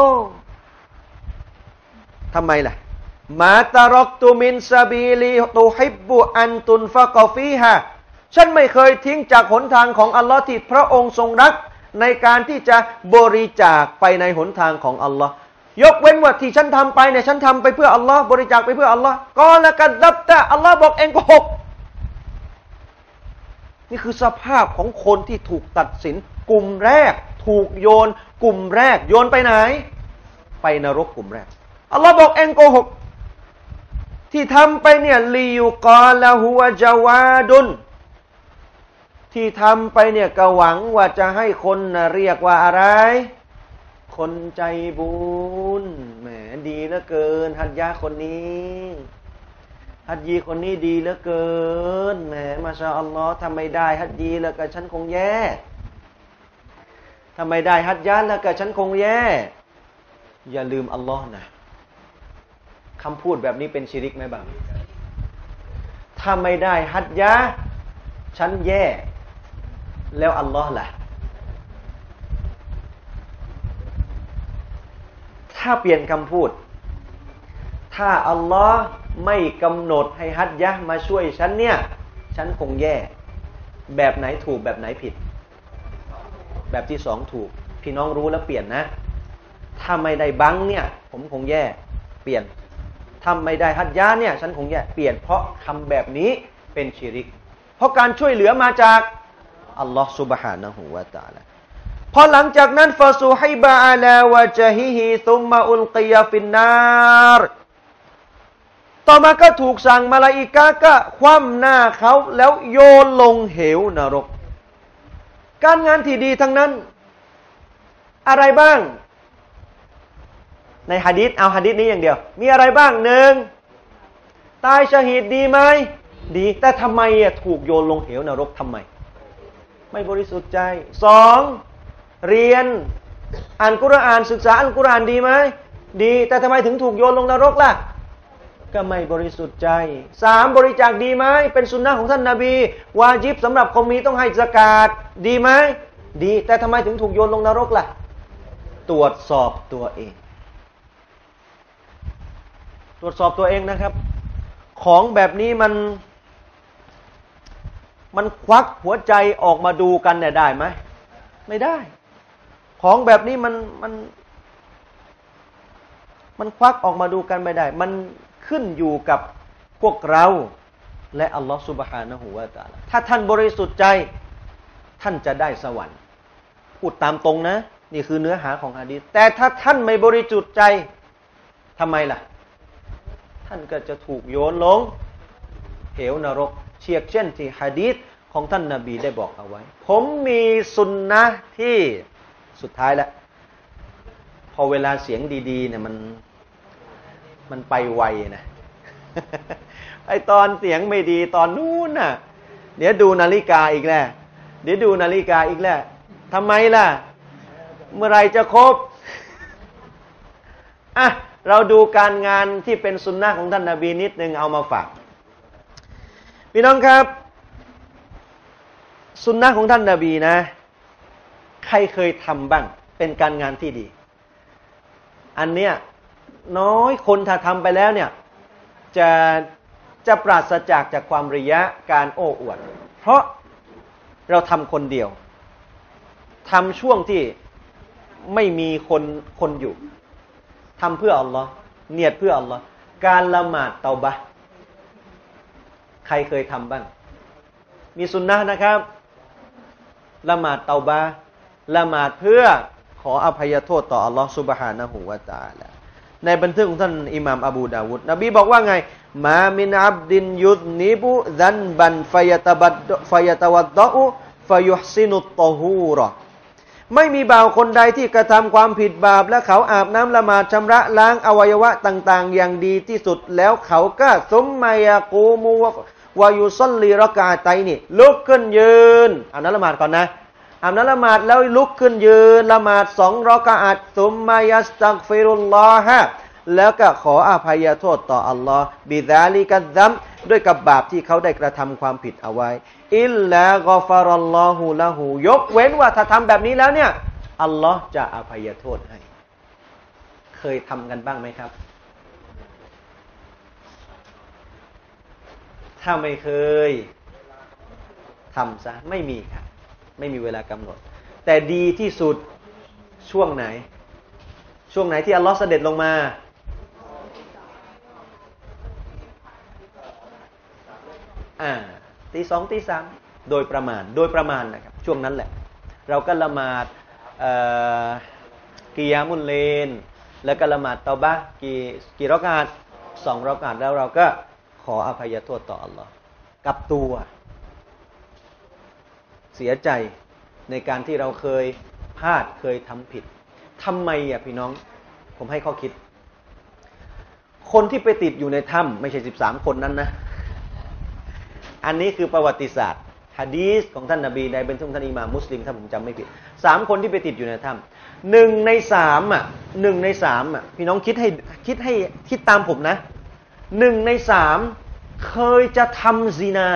ทำไมล่ะมาตารอกตุมินซาบีลีตุฮิบบุอันตุนฟะกอฟีฮาฉันไม่เคยทิ้งจากหนทางของอัลลอฮ์ที่พระองค์ทรงรักในการที่จะบริจาคไปในหนทางของอัลลอฮ์ยกเว้นว่าที่ฉันทำไปเนี่ยฉันทำไปเพื่ออัลลอฮ์บริจาคไปเพื่ออัลลอฮ์ก็ละกันดับตะอัลลอฮ์บอกเองโกหกนี่คือสภาพของคนที่ถูกตัดสินกลุ่มแรกถูกโยนกลุ่มแรกโยนไปไหนไปนรกกลุ่มแรกอัลลอฮ์บอกเองโกหกที่ทำไปเนี่ยลิยุกาละฮุวะจาวาดุนที่ทำไปเนี่ยก็หวังว่าจะให้คนนะเรียกว่าอะไรคนใจบุญแหมดีเหลือเกินฮัจญะคนนี้ฮัจญีคนนี้ดีเหลือเกินแหมมาชาอัลลอฮ์ทำไม่ได้ฮัจญีแล้วก็ฉันคงแย่ทำไม่ได้ฮัจญะแล้วก็ฉันคงแย่อย่าลืมอัลลอฮ์นะคำพูดแบบนี้เป็นชิริกไหมบ้างถ้าไม่ได้ฮัจญะฉันแย่แล้วอัลลอฮ์ล่ะถ้าเปลี่ยนคำพูดถ้าอัลลอฮ์ไม่กำหนดให้ฮัจญะมาช่วยฉันเนี่ยฉันคงแย่แบบไหนถูกแบบไหนผิดแบบที่สองถูกพี่น้องรู้แล้วเปลี่ยนนะถ้าไม่ได้บังเนี่ยผมคงแย่เปลี่ยนทำไม่ได้ฮัจญะเนี่ยฉันคงแย่เปลี่ยนเพราะคำแบบนี้เป็นชิริกเพราะการช่วยเหลือมาจากอัลลอฮ์ سبحانه และ تعالى พอหลังจากนั้นฟาซูฮิบะอะลาวะจฮิฮิซุมมาอุลกิยะฟินนารต่อมาก็ถูกสั่งมาลาอิกะฮ์ก็คว่ำหน้าเขาแล้วโยนลงเหวนรกการงานที่ดีทั้งนั้นอะไรบ้างในหะดีษเอาหะดีษนี้อย่างเดียวมีอะไรบ้างหนึ่งตายชะฮีดดีไหมดีแต่ทำไมถูกโยนลงเหวนรกทำไมไม่บริสุทธิ์ใจสองเรียนอ่านกุรอานศึกษาอัลกุรอานดีไหมดีแต่ทำไมถึงถูกโยนลงนรกล่ะก็ไม่บริสุทธิ์ใจสามบริจาคดีไหมเป็นสุนนะของท่านนบีวาญิบสำหรับคนมีต้องให้ซะกาตดีไหมดีแต่ทำไมถึงถูกโยนลงนรกล่ะตรวจสอบตัวเองตรวจสอบตัวเองนะครับของแบบนี้มันควักหัวใจออกมาดูกันเนี่ยได้ไหมไม่ได้ของแบบนี้มันควักออกมาดูกันไม่ได้มันขึ้นอยู่กับพวกเราและอัลลอฮฺซุบฮานะฮูวะตะอาลาถ้าท่านบริสุทธิ์ใจท่านจะได้สวรรค์พูดตามตรงนะนี่คือเนื้อหาของหะดีษแต่ถ้าท่านไม่บริสุทธิ์ใจทำไมล่ะท่านก็จะถูกโยนลงเหวนรกเชียกเช่นที่หะดีษของท่านนบีได้บอกเอาไว้ผมมีสุนนะที่สุดท้ายแล้วพอเวลาเสียงดีๆเนี่ยมันไปไวนะไอตอนเสียงไม่ดีตอนนู้นน่ะเดี๋ยวดูนาฬิกาอีกแล้วทำไมล่ะเมื่อไรจะครบอ่ะเราดูการงานที่เป็นสุนนะของท่านนบีนิดนึงเอามาฝากพี่น้องครับสุนนะของท่านนบีนะใครเคยทำบ้างเป็นการงานที่ดีอันเนี้ยน้อยคนถ้าทำไปแล้วเนี่ยจะปราศจากความริยะการโอ้อวดเพราะเราทำคนเดียวทำช่วงที่ไม่มีคนอยู่ทำเพื่ออัลลอฮ์เนียดเพื่ออัลลอฮ์การละหมาดเตาบะห์ใครเคยทำบ้างมีสุนนะนะครับละหมาดเตาบะห์ละหมาดเพื่อขออภัยโทษต่ออัลลอฮ์ซุบฮานะฮูวะตะอาลาในบันทึกของท่านอิหม่ามอบูดาวุดนบีบอกว่าไงมามินอับดินยุดนิบุซันบันฟยตวัดดะอุฟยุฮซินุตตอฮูรอไม่มีบ่าวคนใดที่กระทำความผิดบาปและเขาอาบน้ำละหมาดชำระล้างอวัยวะต่างๆอย่างดีที่สุดแล้วเขาก็ซุมมายากูมูวายุซัลลีรอกาไตนี่ลุกขึ้นยืนอาบน้ำละหมาดก่อนนะอาบน้ำละหมาดแล้วลุกขึ้นยืนละหมาด2 รอกะอะฮ์ซุมมายัสตักฟิรุลลอฮะแล้วก็ขออภัยโทษต่ออัลลอฮ์บิซาลิกัซซัมด้วยกับบาปที่เขาได้กระทำความผิดเอาไว้อิลลากอฟารัลลอฮุละหูยกเว้นว่าถ้าทำแบบนี้แล้วเนี่ยอัลลอฮ์จะอภัยโทษให้เคยทำกันบ้างไหมครับถ้าไม่เคยทำซะไม่มีครับไม่มีเวลากำหนดแต่ดีที่สุดช่วงไหนที่อัลลอฮ์เสด็จลงมาตีสองตีสามโดยประมาณนะครับช่วงนั้นแหละเราก็ละหมาดกิยามุลเลนแล้วก็ละหมาดเตาบะห์กี่รอกาต2 รอกาตแล้วเราก็ขออภัยโทษต่ออัลลอฮ์กับตัวเสียใจในการที่เราเคยพลาดเคยทำผิดทำไมพี่น้องผมให้ข้อคิดคนที่ไปติดอยู่ในถ้ำไม่ใช่13 คนนั้นนะอันนี้คือประวัติศาสตร์หะดีษของท่านนบีในบันทึกท่านอิหม่ามมุสลิมถ้าผมจำไม่ผิด3 คนที่ไปติดอยู่ในถ้ำ1 ใน 3พี่น้องคิดตามผมนะ1 ใน 3เคยจะทำซินา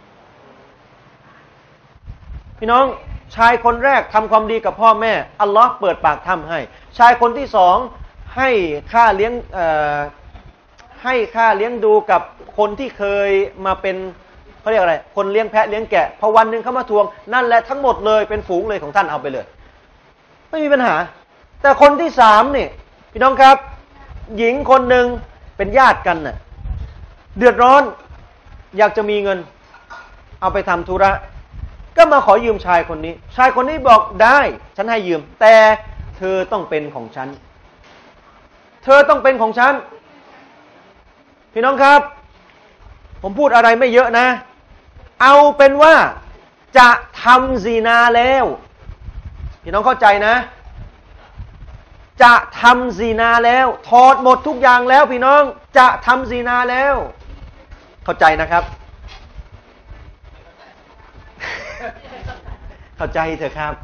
พี่น้องชายคนแรกทำความดีกับพ่อแม่อัลลอฮ์เปิดปากถ้ำให้ชายคนที่2ให้ค่าเลี้ยงดูกับคนที่เคยมาเป็นเขาเรียกอะไรคนเลี้ยงแพะเลี้ยงแกะพอวันหนึ่งเขามาทวงนั่นแหละทั้งหมดเลยเป็นฝูงเลยของท่านเอาไปเลยไม่มีปัญหาแต่คนที่3นี่พี่น้องครับหญิงคนหนึ่งเป็นญาติกันน่ะเดือดร้อนอยากจะมีเงินเอาไปทำธุระก็มาขอยืมชายคนนี้บอกได้ฉันให้ยืมแต่เธอต้องเป็นของฉันพี่น้องครับผมพูดอะไรไม่เยอะนะเอาเป็นว่าจะทำซินาแล้วพี่น้องเข้าใจนะจะทำซินาแล้วถอดหมดทุกอย่างแล้วพี่น้องจะทำซินาแล้วเข้าใจนะครับเข้าใจเถอะครับ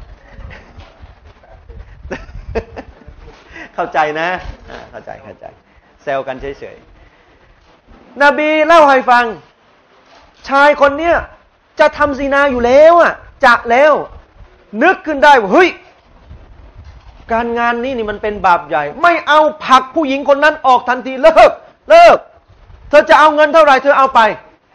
เข้าใจนะเข้าใจแซวกันเฉยๆนบีเล่าให้ฟังชายคนเนี้ยจะทำซินาอยู่แล้วจะแล้วนึกขึ้นได้ว่าเฮ้ยการงานนี้นี่มันเป็นบาปใหญ่ไม่เอาผลักผู้หญิงคนนั้นออกทันทีเลิกเธอจะเอาเงินเท่าไหร่เธอเอาไป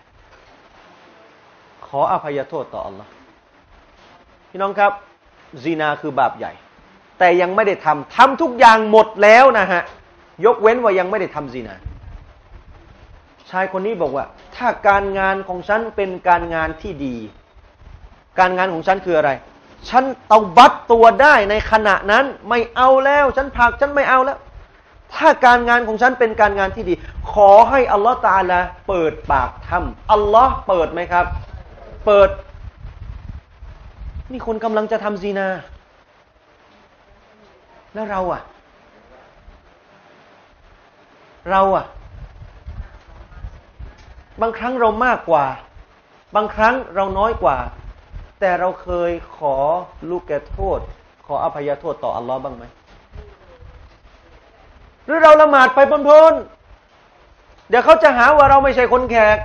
ขออภัยโทษต่ออัลลอฮ์พี่น้องครับซินาคือบาปใหญ่แต่ยังไม่ได้ทำทุกอย่างหมดแล้วนะฮะยกเว้นว่ายังไม่ได้ทำซินาชายคนนี้บอกว่าถ้าการงานของฉันเป็นการงานที่ดีการงานของฉันคืออะไรฉันเตาบัตตัวได้ในขณะนั้นไม่เอาแล้วฉันไม่เอาแล้วถ้าการงานของฉันเป็นการงานที่ดีขอให้อัลลอฮฺตะอาลาเปิดปากถ้ำอัลลอฮ์เปิดไหมครับเปิดนี่คนกำลังจะทำซินาแล้วเราบางครั้งเรามากกว่าบางครั้งเราน้อยกว่าแต่เราเคยขอลูกแก่โทษขออภัยโทษต่ออัลลอฮ์บ้างไหมหรือเราละหมาดไปเพลินๆเดี๋ยวเขาจะหาว่าเราไม่ใช่คนแขก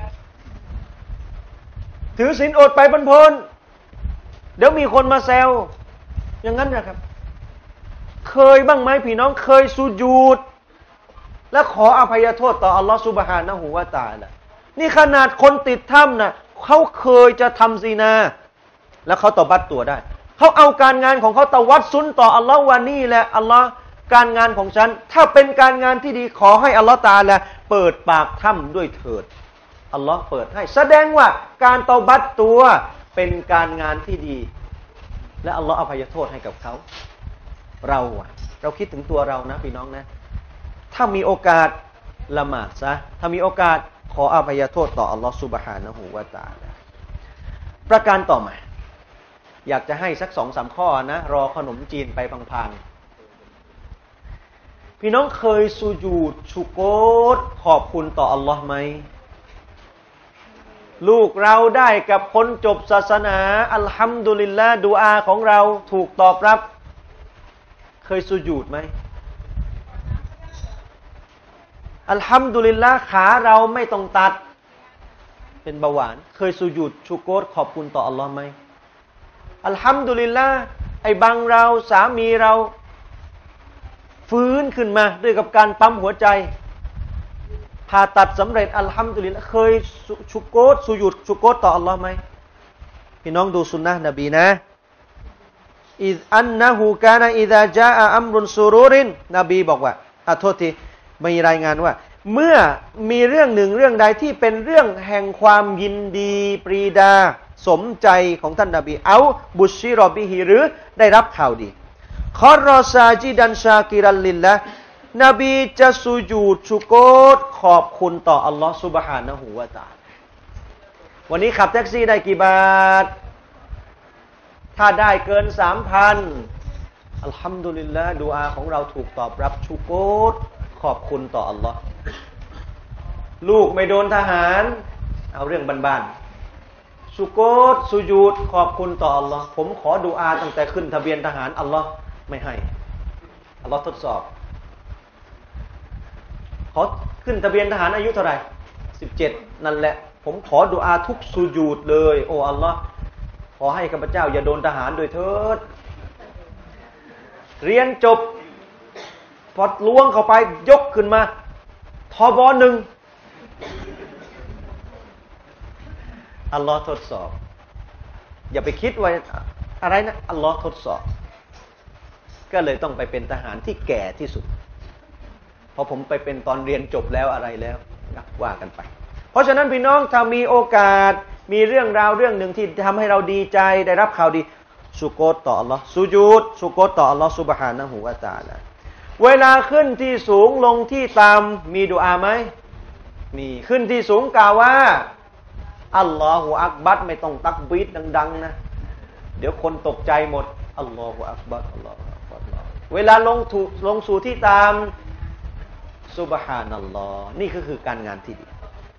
ถือศีลอดไปเพลินๆเดี๋ยวมีคนมาแซวอย่างนั้นนะครับเคยบ้างไหมพี่น้องเคยสุญูดและขออภัยโทษต่ออัลลอฮ์ซุบฮานะฮูวะตะอาลานี่ขนาดคนติดถ้ำนะเขาเคยจะทำซินาแล้วเขาตอบัตตัวได้เขาเอาการงานของเขาตะวัดซุนต่ออัลลอฮ์ว่านี่แหละอัลลอฮ์การงานของฉันถ้าเป็นการงานที่ดีขอให้อัลลอฮ์ตะอาลาเปิดปากถ้ำด้วยเถิดอัลลอฮ์เปิดให้แสดงว่าการเตาบัตตัวเป็นการงานที่ดีและอัลลอฮ์อภัยโทษให้กับเขาเราคิดถึงตัวเรานะพี่น้องนะถ้ามีโอกาสละหมาดซะถ้ามีโอกาสขออภัยโทษต่ออัลลอฮ์ซุบฮานะฮูวะตะอาลาประการต่อมาอยากจะให้สัก 2-3 ข้อนะรอขนมจีนไปพังๆพี่น้องเคยสุญูดชุโกรขอบคุณต่ออัลลอฮ์ไหมลูกเราได้กับคนจบศาสนาอัลฮัมดุลิลละห์ดุอาของเราถูกตอบรับเคยสุญูดไหมอัลฮัมดุลิลละห์ขาเราไม่ต้องตัดเป็นเบาหวานเคยสุญูดชุโกรขอบคุณต่ออัลลอฮ์ไหมอัลฮัมดุลิลละห์ไอ้บังเราสามีเราฟื้นขึ้นมาด้วยกับการปั๊มหัวใจผ่าตัดสำเร็จอัลฮัมดุลิลละห์เคยชุโกรสุญูดชุโกรต่ออัลลอฮ์ไหมพี่น้องดูสุนนะนบีนะอิซอันนะฮูกานะอิซาจาอะอัมรุนซุรูรินนบีบอกว่าโทษทีมีรายงานว่าเมื่อมีเรื่องหนึ่งเรื่องใดที่เป็นเรื่องแห่งความยินดีปรีดาสมใจของท่านนบีเอาบุชิรอบิฮิหรือได้รับข่าวดีคอรอซาจิดันชากิรัลลิลละนบีจะสุญูดชุโกรขอบคุณต่ออัลลอฮ์ซุบฮานะฮูวะตะอาลาวันนี้ขับแท็กซี่ได้กี่บาทถ้าได้เกิน 3,000 อัลฮัมดุลิลละห์ดุอาของเราถูกตอบรับชุโกรขอบคุณต่ออัลลอฮ์ลูกไม่โดนทหารเอาเรื่องบ้านๆชุโกรสุญูดขอบคุณต่ออัลลอฮ์ผมขอดุอาตั้งแต่ขึ้นทะเบียนทหารอัลลอฮ์ไม่ให้อัลลอฮ์ทดสอบขอขึ้นทะเบียนทหารอายุเท่าไหร่17นั่นแหละผมขอดุอาทุกสุญูดเลยโอ้อัลลอฮ์ขอให้ข้าพเจ้าอย่าโดนทหารโดยเถิดเรียนจบพอล้วงเข้าไปยกขึ้นมาทบ.1อัลลอฮ์ทดสอบอย่าไปคิดว่าอะไรนะอัลลอฮ์ทดสอบก็เลยต้องไปเป็นทหารที่แก่ที่สุดเพราะผมไปเป็นตอนเรียนจบแล้วอะไรแล้วว่ากันไปเพราะฉะนั้นพี่น้องถ้ามีโอกาสมีเรื่องราวเรื่องหนึ่งที่ทำให้เราดีใจได้รับข่าวดีสุโกรต่ออัลลอฮ์สุญูดสุโกรต่ออัลลอฮ์ซุบฮานะฮูวะตะอาลาเวลาขึ้นที่สูงลงที่ต่ำมีดุอาไหมมีขึ้นที่สูงกล่าวว่าอัลลอฮฺอักบัรไม่ต้องตักบีดดังๆนะเดี๋ยวคนตกใจหมดอัลลอฮฺอักบัรอัลลอฮฺอักบัรเวลาลงสู่ที่ต่ำซุบฮานัลลอฮ์นี่ก็คือการงานที่ดี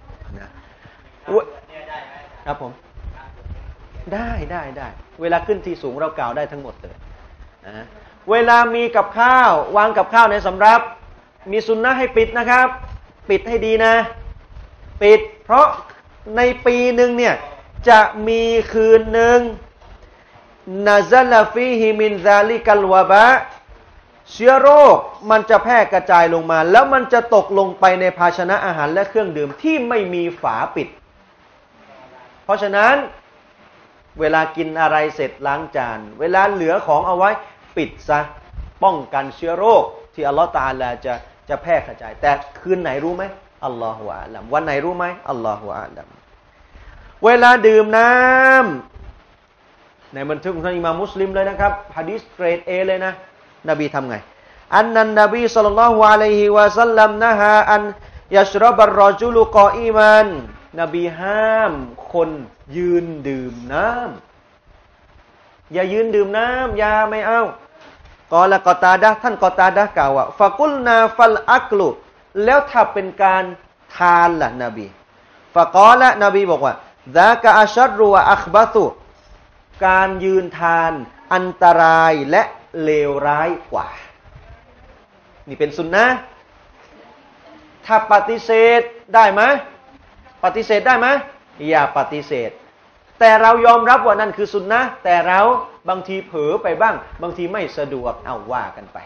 นะครับผมได้เวลาขึ้นที่สูงเรากล่าวได้ทั้งหมดเลยนะเวลามีกับข้าววางกับข้าวในสำรับมีสุนนะให้ปิดนะครับปิดให้ดีนะปิดเพราะในปีหนึ่งเนี่ยจะมีคืนหนึ่งนะซัลฟีฮิมินซาลิกัลวะบะเชื้อโรคมันจะแพร่กระจายลงมาแล้วมันจะตกลงไปในภาชนะอาหารและเครื่องดื่มที่ไม่มีฝาปิดเพราะฉะนั้นเวลากินอะไรเสร็จล้างจานเวลาเหลือของเอาไว้ปิดซะป้องกันเชื้อโรคที่อัลลอฮฺตะอาลาจะแพร่กระจายแต่คืนไหนรู้ไหมอัลลอฮฺอาลัมวันไหนรู้ไหมอัลลอฮฺอาลัมเวลาดื่มน้ำในบันทึกของท่านอิหม่ามมุสลิมเลยนะครับหะดีษเกรด A เลยนะนบีทำไงอันนั้นนบีศ็อลลัลลอฮุอะลัยฮิวะซัลลัมนะฮาอันยัชรบัรรอจุลุกออิมันนบีห้ามคนยืนดื่มน้ำอย่ายืนดื่มน้ำอย่าไม่เอากอละกอตาดะท่านกอตาดะกล่าวว่าฟะกุลนาฟัลอักลุแล้วถ้าเป็นการทานล่ะนบีฟะกอละนบีบอกว่าซากะอัชัรรุวะอัคบะตุการยืนทานอันตรายและเลวร้ายกว่านี่เป็นสุนนะถ้าปฏิเสธได้ไหมปฏิเสธได้ไหมอย่าปฏิเสธแต่เรายอมรับว่านั่นคือสุนนะแต่เราบางทีเผลอไปบ้างบางทีไม่สะดวกเอาว่ากันไป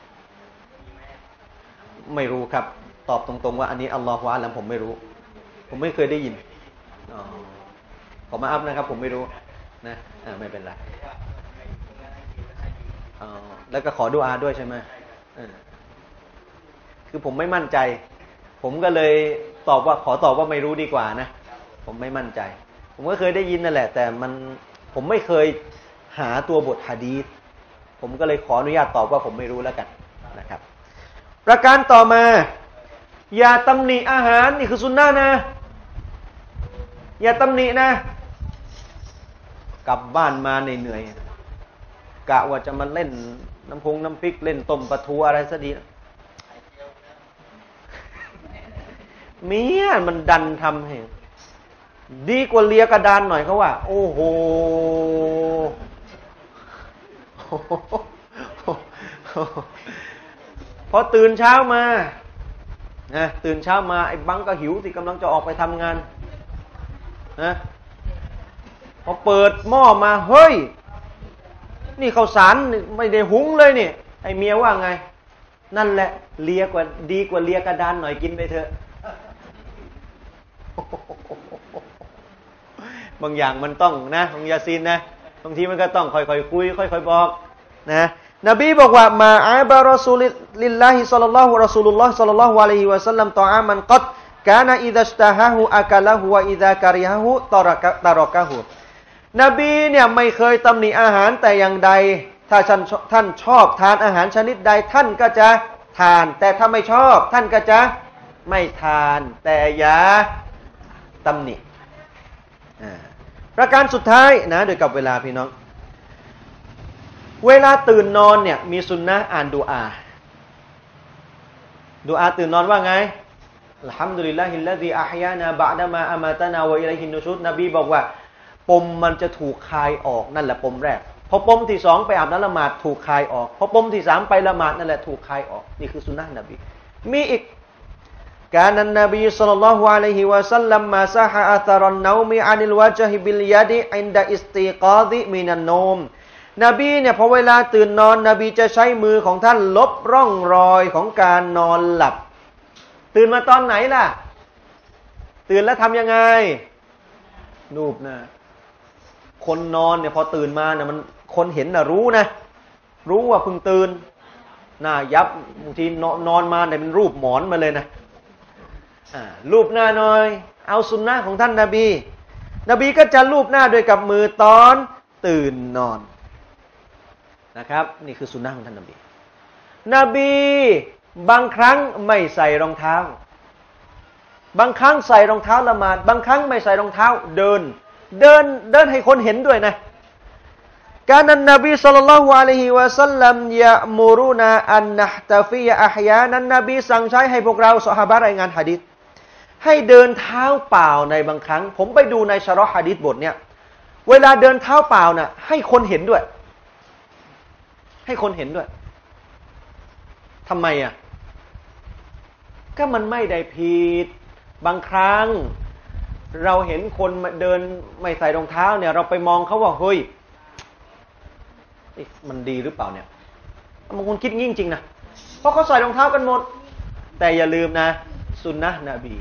ไม่รู้ครับตอบตรงๆว่าอันนี้อัลลอฮฺวะอาลัมผมไม่รู้ผมไม่เคยได้ยินอ๋อขอมาอัพนะครับผมไม่รู้นะไม่เป็นไรอ๋อแล้วก็ขอดุอาด้วยใช่ไหมคือผมไม่มั่นใจผมก็เลยตอบว่าขอตอบว่าไม่รู้ดีกว่านะผมไม่มั่นใจผมก็เคยได้ยินนั่นแหละแต่ผมไม่เคยหาตัวบทหะดีษผมก็เลยขออนุญาตตอบว่าผมไม่รู้แล้วกันนะครับประการต่อมาอย่าตำหนิอาหารนี่คือสุนนะนะอย่าตำหนินะกลับบ้านมาเหนื่อยๆกะว่าจะมาเล่นน้ำพริกเล่นต้มปลาทูอะไรซะดีเมียมันดันทำให้ดีกว่าเลียกระดานหน่อยเขาว่าโอ้โหพอตื่นเช้ามาตื่นเช้ามาไอ้บังก็หิวสิกำลังจะออกไปทำงานนะพอเปิดหม้อมาเฮ้ยนี่ข้าวสารไม่ได้หุงเลยนี่ไอ้เมียว่าไงนั่นแหละเลียกว่าดีกว่าเลียกระดานหน่อยกินไปเถอะบางอย่างมันต้องนะบางยาซีนนะบางทีมันก็ต้องค่อยๆคุยค่อยๆบอกนะนบีบอกว่ามาอาบะรอซูลิลลาฮิศ็อลลัลลอฮุรอซูลุลลอฮ์ศ็อลลัลลอฮุอะลัยฮิวะซัลลัมตออามันกัดกานะอิซาสตะฮะฮูอะกะละฮูวะอิซากะริฮะฮูตะรอกะฮูนบีเนี่ยไม่เคยตำหนิอาหารแต่อย่างใดถ้าท่านชอบทานอาหารชนิดใดท่านก็จะทานแต่ถ้าไม่ชอบท่านก็จะไม่ทานแต่อย่าตำหนิประการสุดท้ายนะโดยกับเวลาพี่น้องเวลาตื่นนอนเนี่ยมีสุนนะอ่านดุอาตื่นนอนว่าไงอัลฮัมดุลิลลาฮิลลาซีอะฮยานาบะดะมาอะมาตะนาวะอิลัยฮินนุชูรนบีบอกว่าปมมันจะถูกคายออกนั่นแหละปมแรกพอปมที่สองไปอาบน้ำละหมาดถูกคายออกพอปมที่สามไปละหมาดนั่นแหละถูกคายออกนี่คือสุนนะนบีมีอีกكان النبي صلى الله عليه وسلم مسح أثر النوم عن الوجه باليد عند استيقاظ من النوم นบีเนี่ยพอเวลาตื่นนอนนบีจะใช้มือของท่านลบร่องรอยของการนอนหลับตื่นมาตอนไหนล่ะตื่นแล้วทำยังไงนูบนะคนนอนเนี่ยพอตื่นมาเนี่ยมันคนเห็นนะรู้ว่าเพิ่งตื่นหน้ายับบางทีนอนมาเนี่ยเป็นรูปหมอนมาเลยนะรูปหน้าหน่อยเอาสุนนะของท่านนบีก็จะรูปหน้าด้วยกับมือตอนตื่นนอนนะครับนี่คือสุนนะของท่านนบีบางครั้งไม่ใส่รองเท้าบางครั้งใส่รองเท้าละหมาดบางครั้งไม่ใส่รองเท้าเดินให้คนเห็นด้วยนะการนั้นนบีศ็อลลัลลอฮุอะลัยฮิวะซัลลัมยะมูรุนาอันนะฮตะฟีอะฮยานันนบีสั่งใช้ให้พวกเราซอฮาบะห์รายงานหะดีษให้เดินเท้าเปล่าในบางครั้งผมไปดูในชะรอห์หะดีษบทเนี้ยเวลาเดินเท้าเปล่าน่ะให้คนเห็นด้วยทำไมก็มันไม่ได้ผิดบางครั้งเราเห็นคนเดินไม่ใส่รองเท้าเนี่ยเราไปมองเขาว่าเฮ้ยมันดีหรือเปล่าเนี่ยบางคนคิดงี้จริงๆนะเพราะเขาใส่รองเท้ากันหมดแต่อย่าลืมนะสุนนะนบี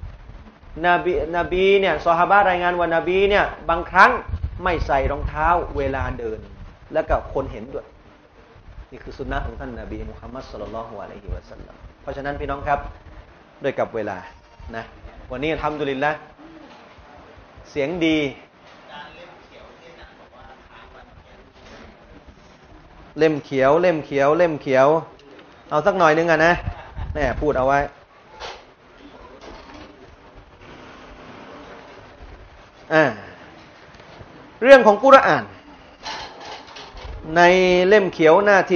เนี่ยซอฮาบะห์รายงานว่านบีเนี่ยบางครั้งไม่ใส่รองเท้าเวลาเดินแล้วก็คนเห็นด้วยนี่คือสุนนะของท่านนบีมุฮัมมัดศ็อลลัลลอฮุอะลัยฮิวะซัลลัมเพราะฉะนั้นพี่น้องครับด้วยกับเวลานะวันนี้อัลฮัมดุลิลละห์เสียงดีเล่มเขียวเอาสักหน่อยนึงนะแม่พูดเอาไว้เรื่องของกุรอานในเล่มเขียวหน้าที่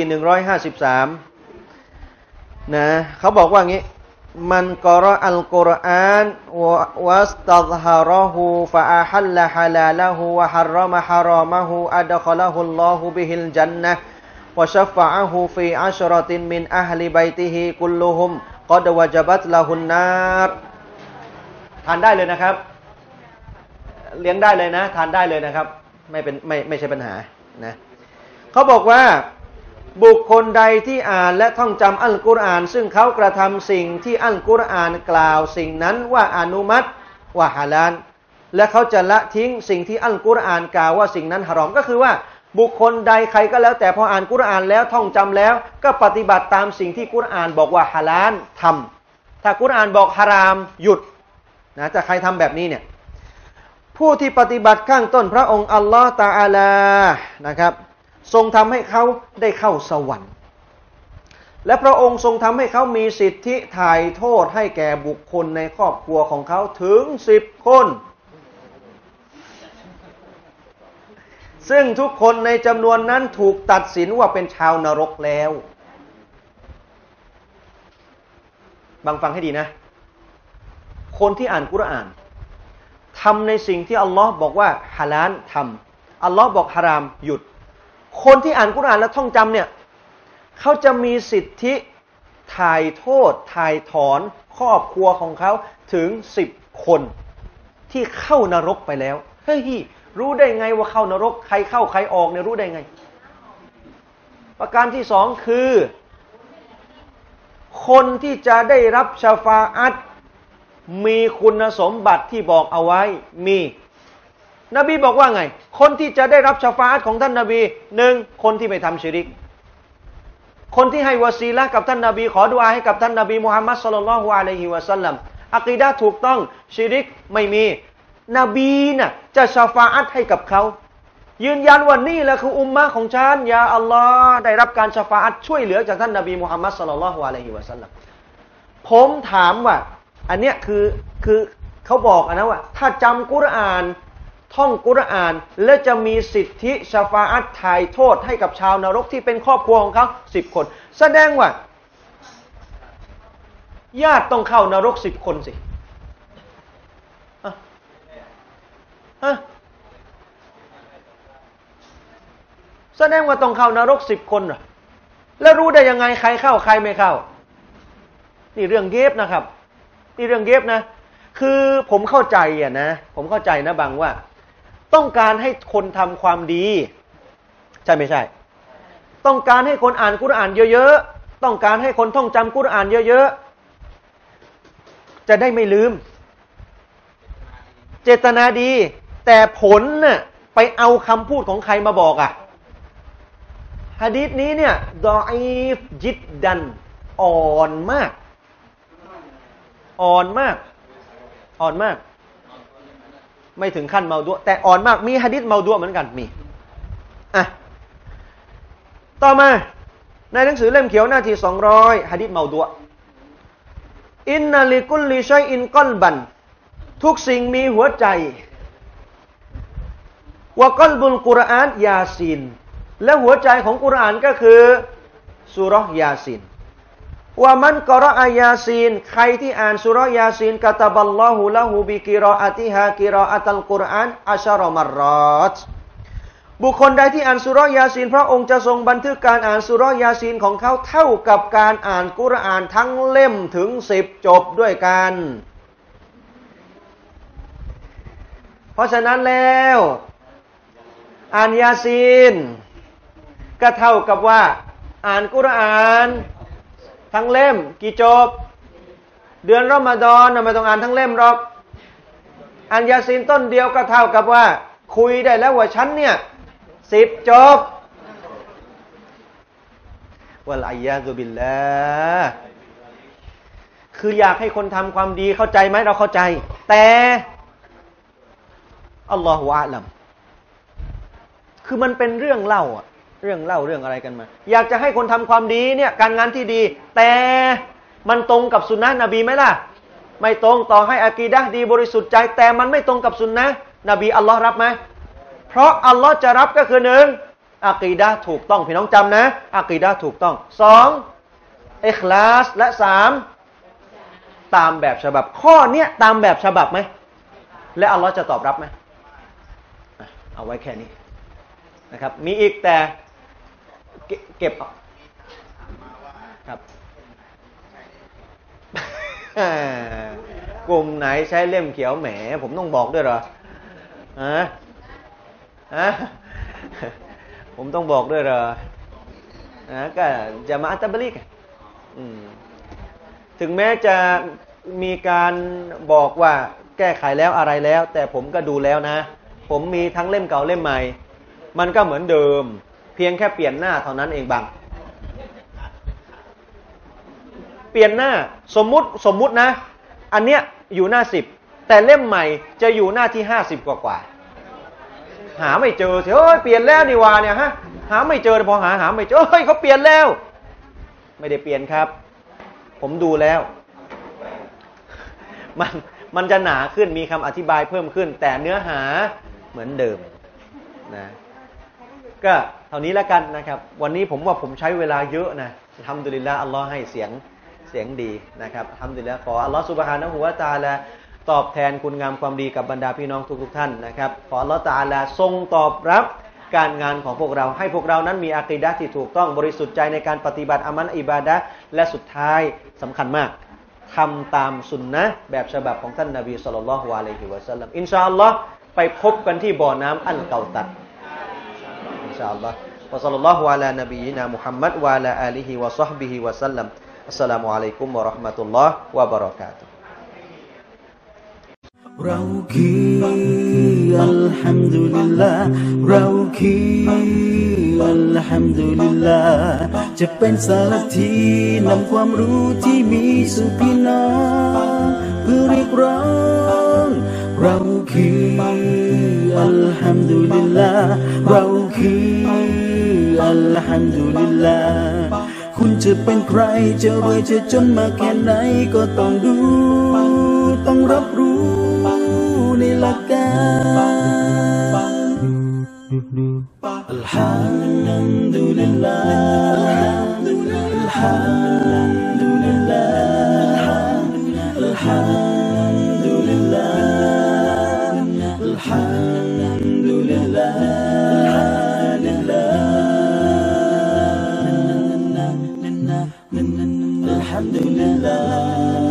153นะเขาบอกว่างี้มันกอรออัลกุรอานวัสตัซฮะรอฮูฟะอะฮัลละฮะลาละฮูวะฮัรรอมะฮารอมะฮูอัดคอละฮุลลอฮุบิฮิลญันนะฮ์วะชัฟฟะอะฮูฟีอัชเราะตินมินอะฮลิบัยติฮิกุลลุฮุมกอดวะญะบัตละฮุนนารทานได้เลยนะครับเลี้ยงได้เลยนะทานได้เลยนะครับไม่ใช่ปัญหานะเขาบอกว่าบุคคลใดที่อ่านและท่องจำอัลกุรอานซึ่งเขากระทำสิ่งที่อัลกุรอานกล่าวสิ่งนั้นว่าอนุมัติว่าฮาลาลและเขาจะละทิ้งสิ่งที่อัลกุรอานกล่าวว่าสิ่งนั้นฮารอมก็คือว่าบุคคลใดใครก็แล้วแต่พออ่านกุรอานแล้วท่องจำแล้วก็ปฏิบัติตามสิ่งที่กุรอานบอกว่าฮาลาลทำถ้ากุรอานบอกฮารามหยุดนะถ้าใครทำแบบนี้เนี่ยผู้ที่ปฏิบัติข้างต้นพระองค์อัลลอฮฺตะอาลานะครับทรงทำให้เขาได้เข้าสวรรค์และพระองค์ทรงทำให้เขามีสิทธิถ่ายโทษให้แก่บุคคลในครอบครัวของเขาถึง10 คนซึ่งทุกคนในจำนวนนั้นถูกตัดสินว่าเป็นชาวนรกแล้วฟังให้ดีนะคนที่อ่านกุรอานทำในสิ่งที่อัลลอฮ์บอกว่าฮาลาลทำอัลลอฮ์บอกฮารามหยุดคนที่อ่านกุรอานแล้วท่องจำเนี่ยเขาจะมีสิทธิถ่ายโทษถ่ายถอนครอบครัวของเขาถึง10 คนที่เข้านรกไปแล้วเฮ้ยรู้ได้ไงว่าเข้านรกใครเข้าใครออกเนี่ยรู้ได้ไงประการที่สองคือคนที่จะได้รับชาฟาอะห์มีคุณสมบัติที่บอกเอาไว้มีนบีบอกว่าไงคนที่จะได้รับชาฟาอะห์ของท่านนบี1คนที่ไม่ทำชิริกคนที่ให้วาซีละห์กับท่านนบีขอดุอาให้กับท่านนบีมุฮัมมัดศ็อลลัลลอฮุอะลัยฮิวะซัลลัมอะกีดะห์ถูกต้องชิริกไม่มีนบีน่ะจะชาฟาอะห์ให้กับเขายืนยันว่านี่แหละคืออุมมะห์ของฉันยาอัลลอฮ์ได้รับการชาฟาอะห์ช่วยเหลือจากท่านนบีมุฮัมมัดศ็อลลัลลอฮุอะลัยฮิวะซัลลัมผมถามว่าอันเนี้ยคือเขาบอกนะว่าถ้าจำกุรอานท่องกุรอานและจะมีสิทธิชาฟาอะห์ถ่ายโทษให้กับชาวนรกที่เป็นครอบครัวของเขา10 คนแสดงว่าญาติต้องเข้านรก10 คนสิแสดงว่าต้องเข้านรก10 คนเหรอแล้วรู้ได้ยังไงใครเข้าใครไม่เข้านี่เรื่องเก็บนะครับนี่เรื่องเก็บนะคือผมเข้าใจนะผมเข้าใจนะบางว่าต้องการให้คนทำความดีใช่ไม่ใช่ต้องการให้คนอ่านกุรอานเยอะๆต้องการให้คนท่องจำกุรอานเยอะๆจะได้ไม่ลืมเจตนาดีแต่ผลน่ะไปเอาคำพูดของใครมาบอกอ่ะหะดีษนี้เนี่ยดออีฟจิดดันอ่อนมากไม่ถึงขั้นเมาดัวแต่อ่อนมากมีหะดีษเมาดัวเหมือนกันมีต่อมาในหนังสือเล่มเขียวหน้าที่200หะดีษเมาดัวอินนัลิกุลลิชัยอินกอลบันทุกสิ่งมีหัวใจวะกอลบุลกุรอานยาซีนและหัวใจของกุรอานก็คือซูเราะห์ยาซีนว่ามันกะเราะอะยาซีนใครที่อ่านซูเราะห์ยาซีนกะตะบัลลอฮุละฮูบิกิรออะติฮากิรออะตัลกุรอานอัชเราะมัรรอตบุคคลใดที่อ่านซูเราะห์ยาซีนพระองค์จะทรงบันทึกการอ่านซูเราะห์ยาซีนของเขาเท่ากับการอ่านกุรอานทั้งเล่มถึง10 จบด้วยกันเพราะฉะนั้นแล้วอ่านยาซีนก็เท่ากับว่าอ่านกุรอานทั้งเล่มกี่จบเดือนรอมฎอนไม่ต้องอ่านทั้งเล่มหรอกอ่านยาซีนต้นเดียวก็เท่ากับว่าคุยได้แล้วว่าฉันเนี่ย10 จบวัลอียาซุบิลลาห์คืออยากให้คนทำความดีเข้าใจไหมเราเข้าใจแต่อัลลอฮฺอาลัมคือมันเป็นเรื่องเล่าเรื่องอะไรกันมาอยากจะให้คนทำความดีเนี่ยการงานที่ดีแต่มันตรงกับสุนนะนบีไหมล่ะไม่ตรงต่อให้อะกีดะห์ดีบริสุทธิ์ใจแต่มันไม่ตรงกับสุนนะนบีอัลลอฮ์รับไหมเพราะอัลลอฮ์จะรับก็คือ1อะกีดะห์ถูกต้องพี่น้องจำนะอะกีดะห์ถูกต้อง2อิคลาสและ3ตามแบบฉบับข้อเนี้ยตามแบบฉบับไหมและอัลลอฮ์จะตอบรับไหมเอาไว้แค่นี้นะครับมีอีกแต่เก็บครับกลุ่มไหนใช้เล่มเขียวแหมผมต้องบอกด้วยเหรอผมต้องบอกด้วยเหรอก็จะมาอัตตะบลิกถึงแม้จะมีการบอกว่าแก้ไขแล้วอะไรแล้ว แต่ผมก็ดูแล้วนะ ผมมีทั้งเล่มเก่าเล่มใหม่ มันก็เหมือนเดิม เพียงแค่เปลี่ยนหน้าเท่านั้นเองบางเปลี่ยนหน้าสมมุตินะอันเนี้ยอยู่หน้า10แต่เล่มใหม่จะอยู่หน้าที่50กว่าหาไม่เจอเฮ้ยเปลี่ยนแล้วนี่วาเนี่ยฮะหาไม่เจอพอหาไม่เจอเฮ้ยเขาเปลี่ยนแล้วไม่ได้เปลี่ยนครับผมดูแล้วมันจะหนาขึ้นมีคำอธิบายเพิ่มขึ้นแต่เนื้อหาเหมือนเดิมนะก็เท่านี้แล้วกันนะครับวันนี้ผมว่าผมใช้เวลาเยอะนะอัลฮัมดุลิลลาห์อัลลอฮ์ให้เสียงดีนะครับอัลฮัมดุลิลลาห์ขออัลลอฮ์ซุบฮานะฮูวะตะอาลาตอบแทนคุณงามความดีกับบรรดาพี่น้องทุกท่านนะครับขออัลลอฮ์ตะอาลาทรงตอบรับการงานของพวกเราให้พวกเรานั้นมีอะกีดะห์ที่ถูกต้องบริสุทธิ์ใจในการปฏิบัติอามัลอิบาดะห์และสุดท้ายสำคัญมากทำตามสุนนะแบบฉบับของท่านนบีศ็อลลัลลอฮุอะลัยฮิวะซัลลัมอินชาอัลลอฮ์ไปพบกันที่บ่อน้ำอันเกาตัดอินชาอัลลอฮ์วะศ็อลลัลลอฮุอะลา นบียินามุฮัมมัดวะอะลาอาลิฮิวะศอฮบิฮิวะซัลลัมอัสสลามุอะลัยกุมวะเราะห์มะตุลลอฮ์วะบะเราะกาตุฮ์เราคืออัลฮัมดุลิลลาห์เราคืออัลฮัมดุลิลลาห์จะเป็นสารทีนำความรู้ที่มีสู่พี่น้องเพื่อเรียกร้องเราคืออัลฮัมดุลิลลาห์เราคืออัลฮัมดุลิลลาห์คุณจะเป็นใครจะรวยจะจนมาแค่ไหนก็ต้องดูต้องรับรู้ในหลักการอัลฮัมดุลิลลาห์อัลฮัมดุลิลลาห์อัลฮัมดุลิลลาห์อัลฮัมดุลิลลาห์ลิลลาห์อัลฮัมดุลิลลาห์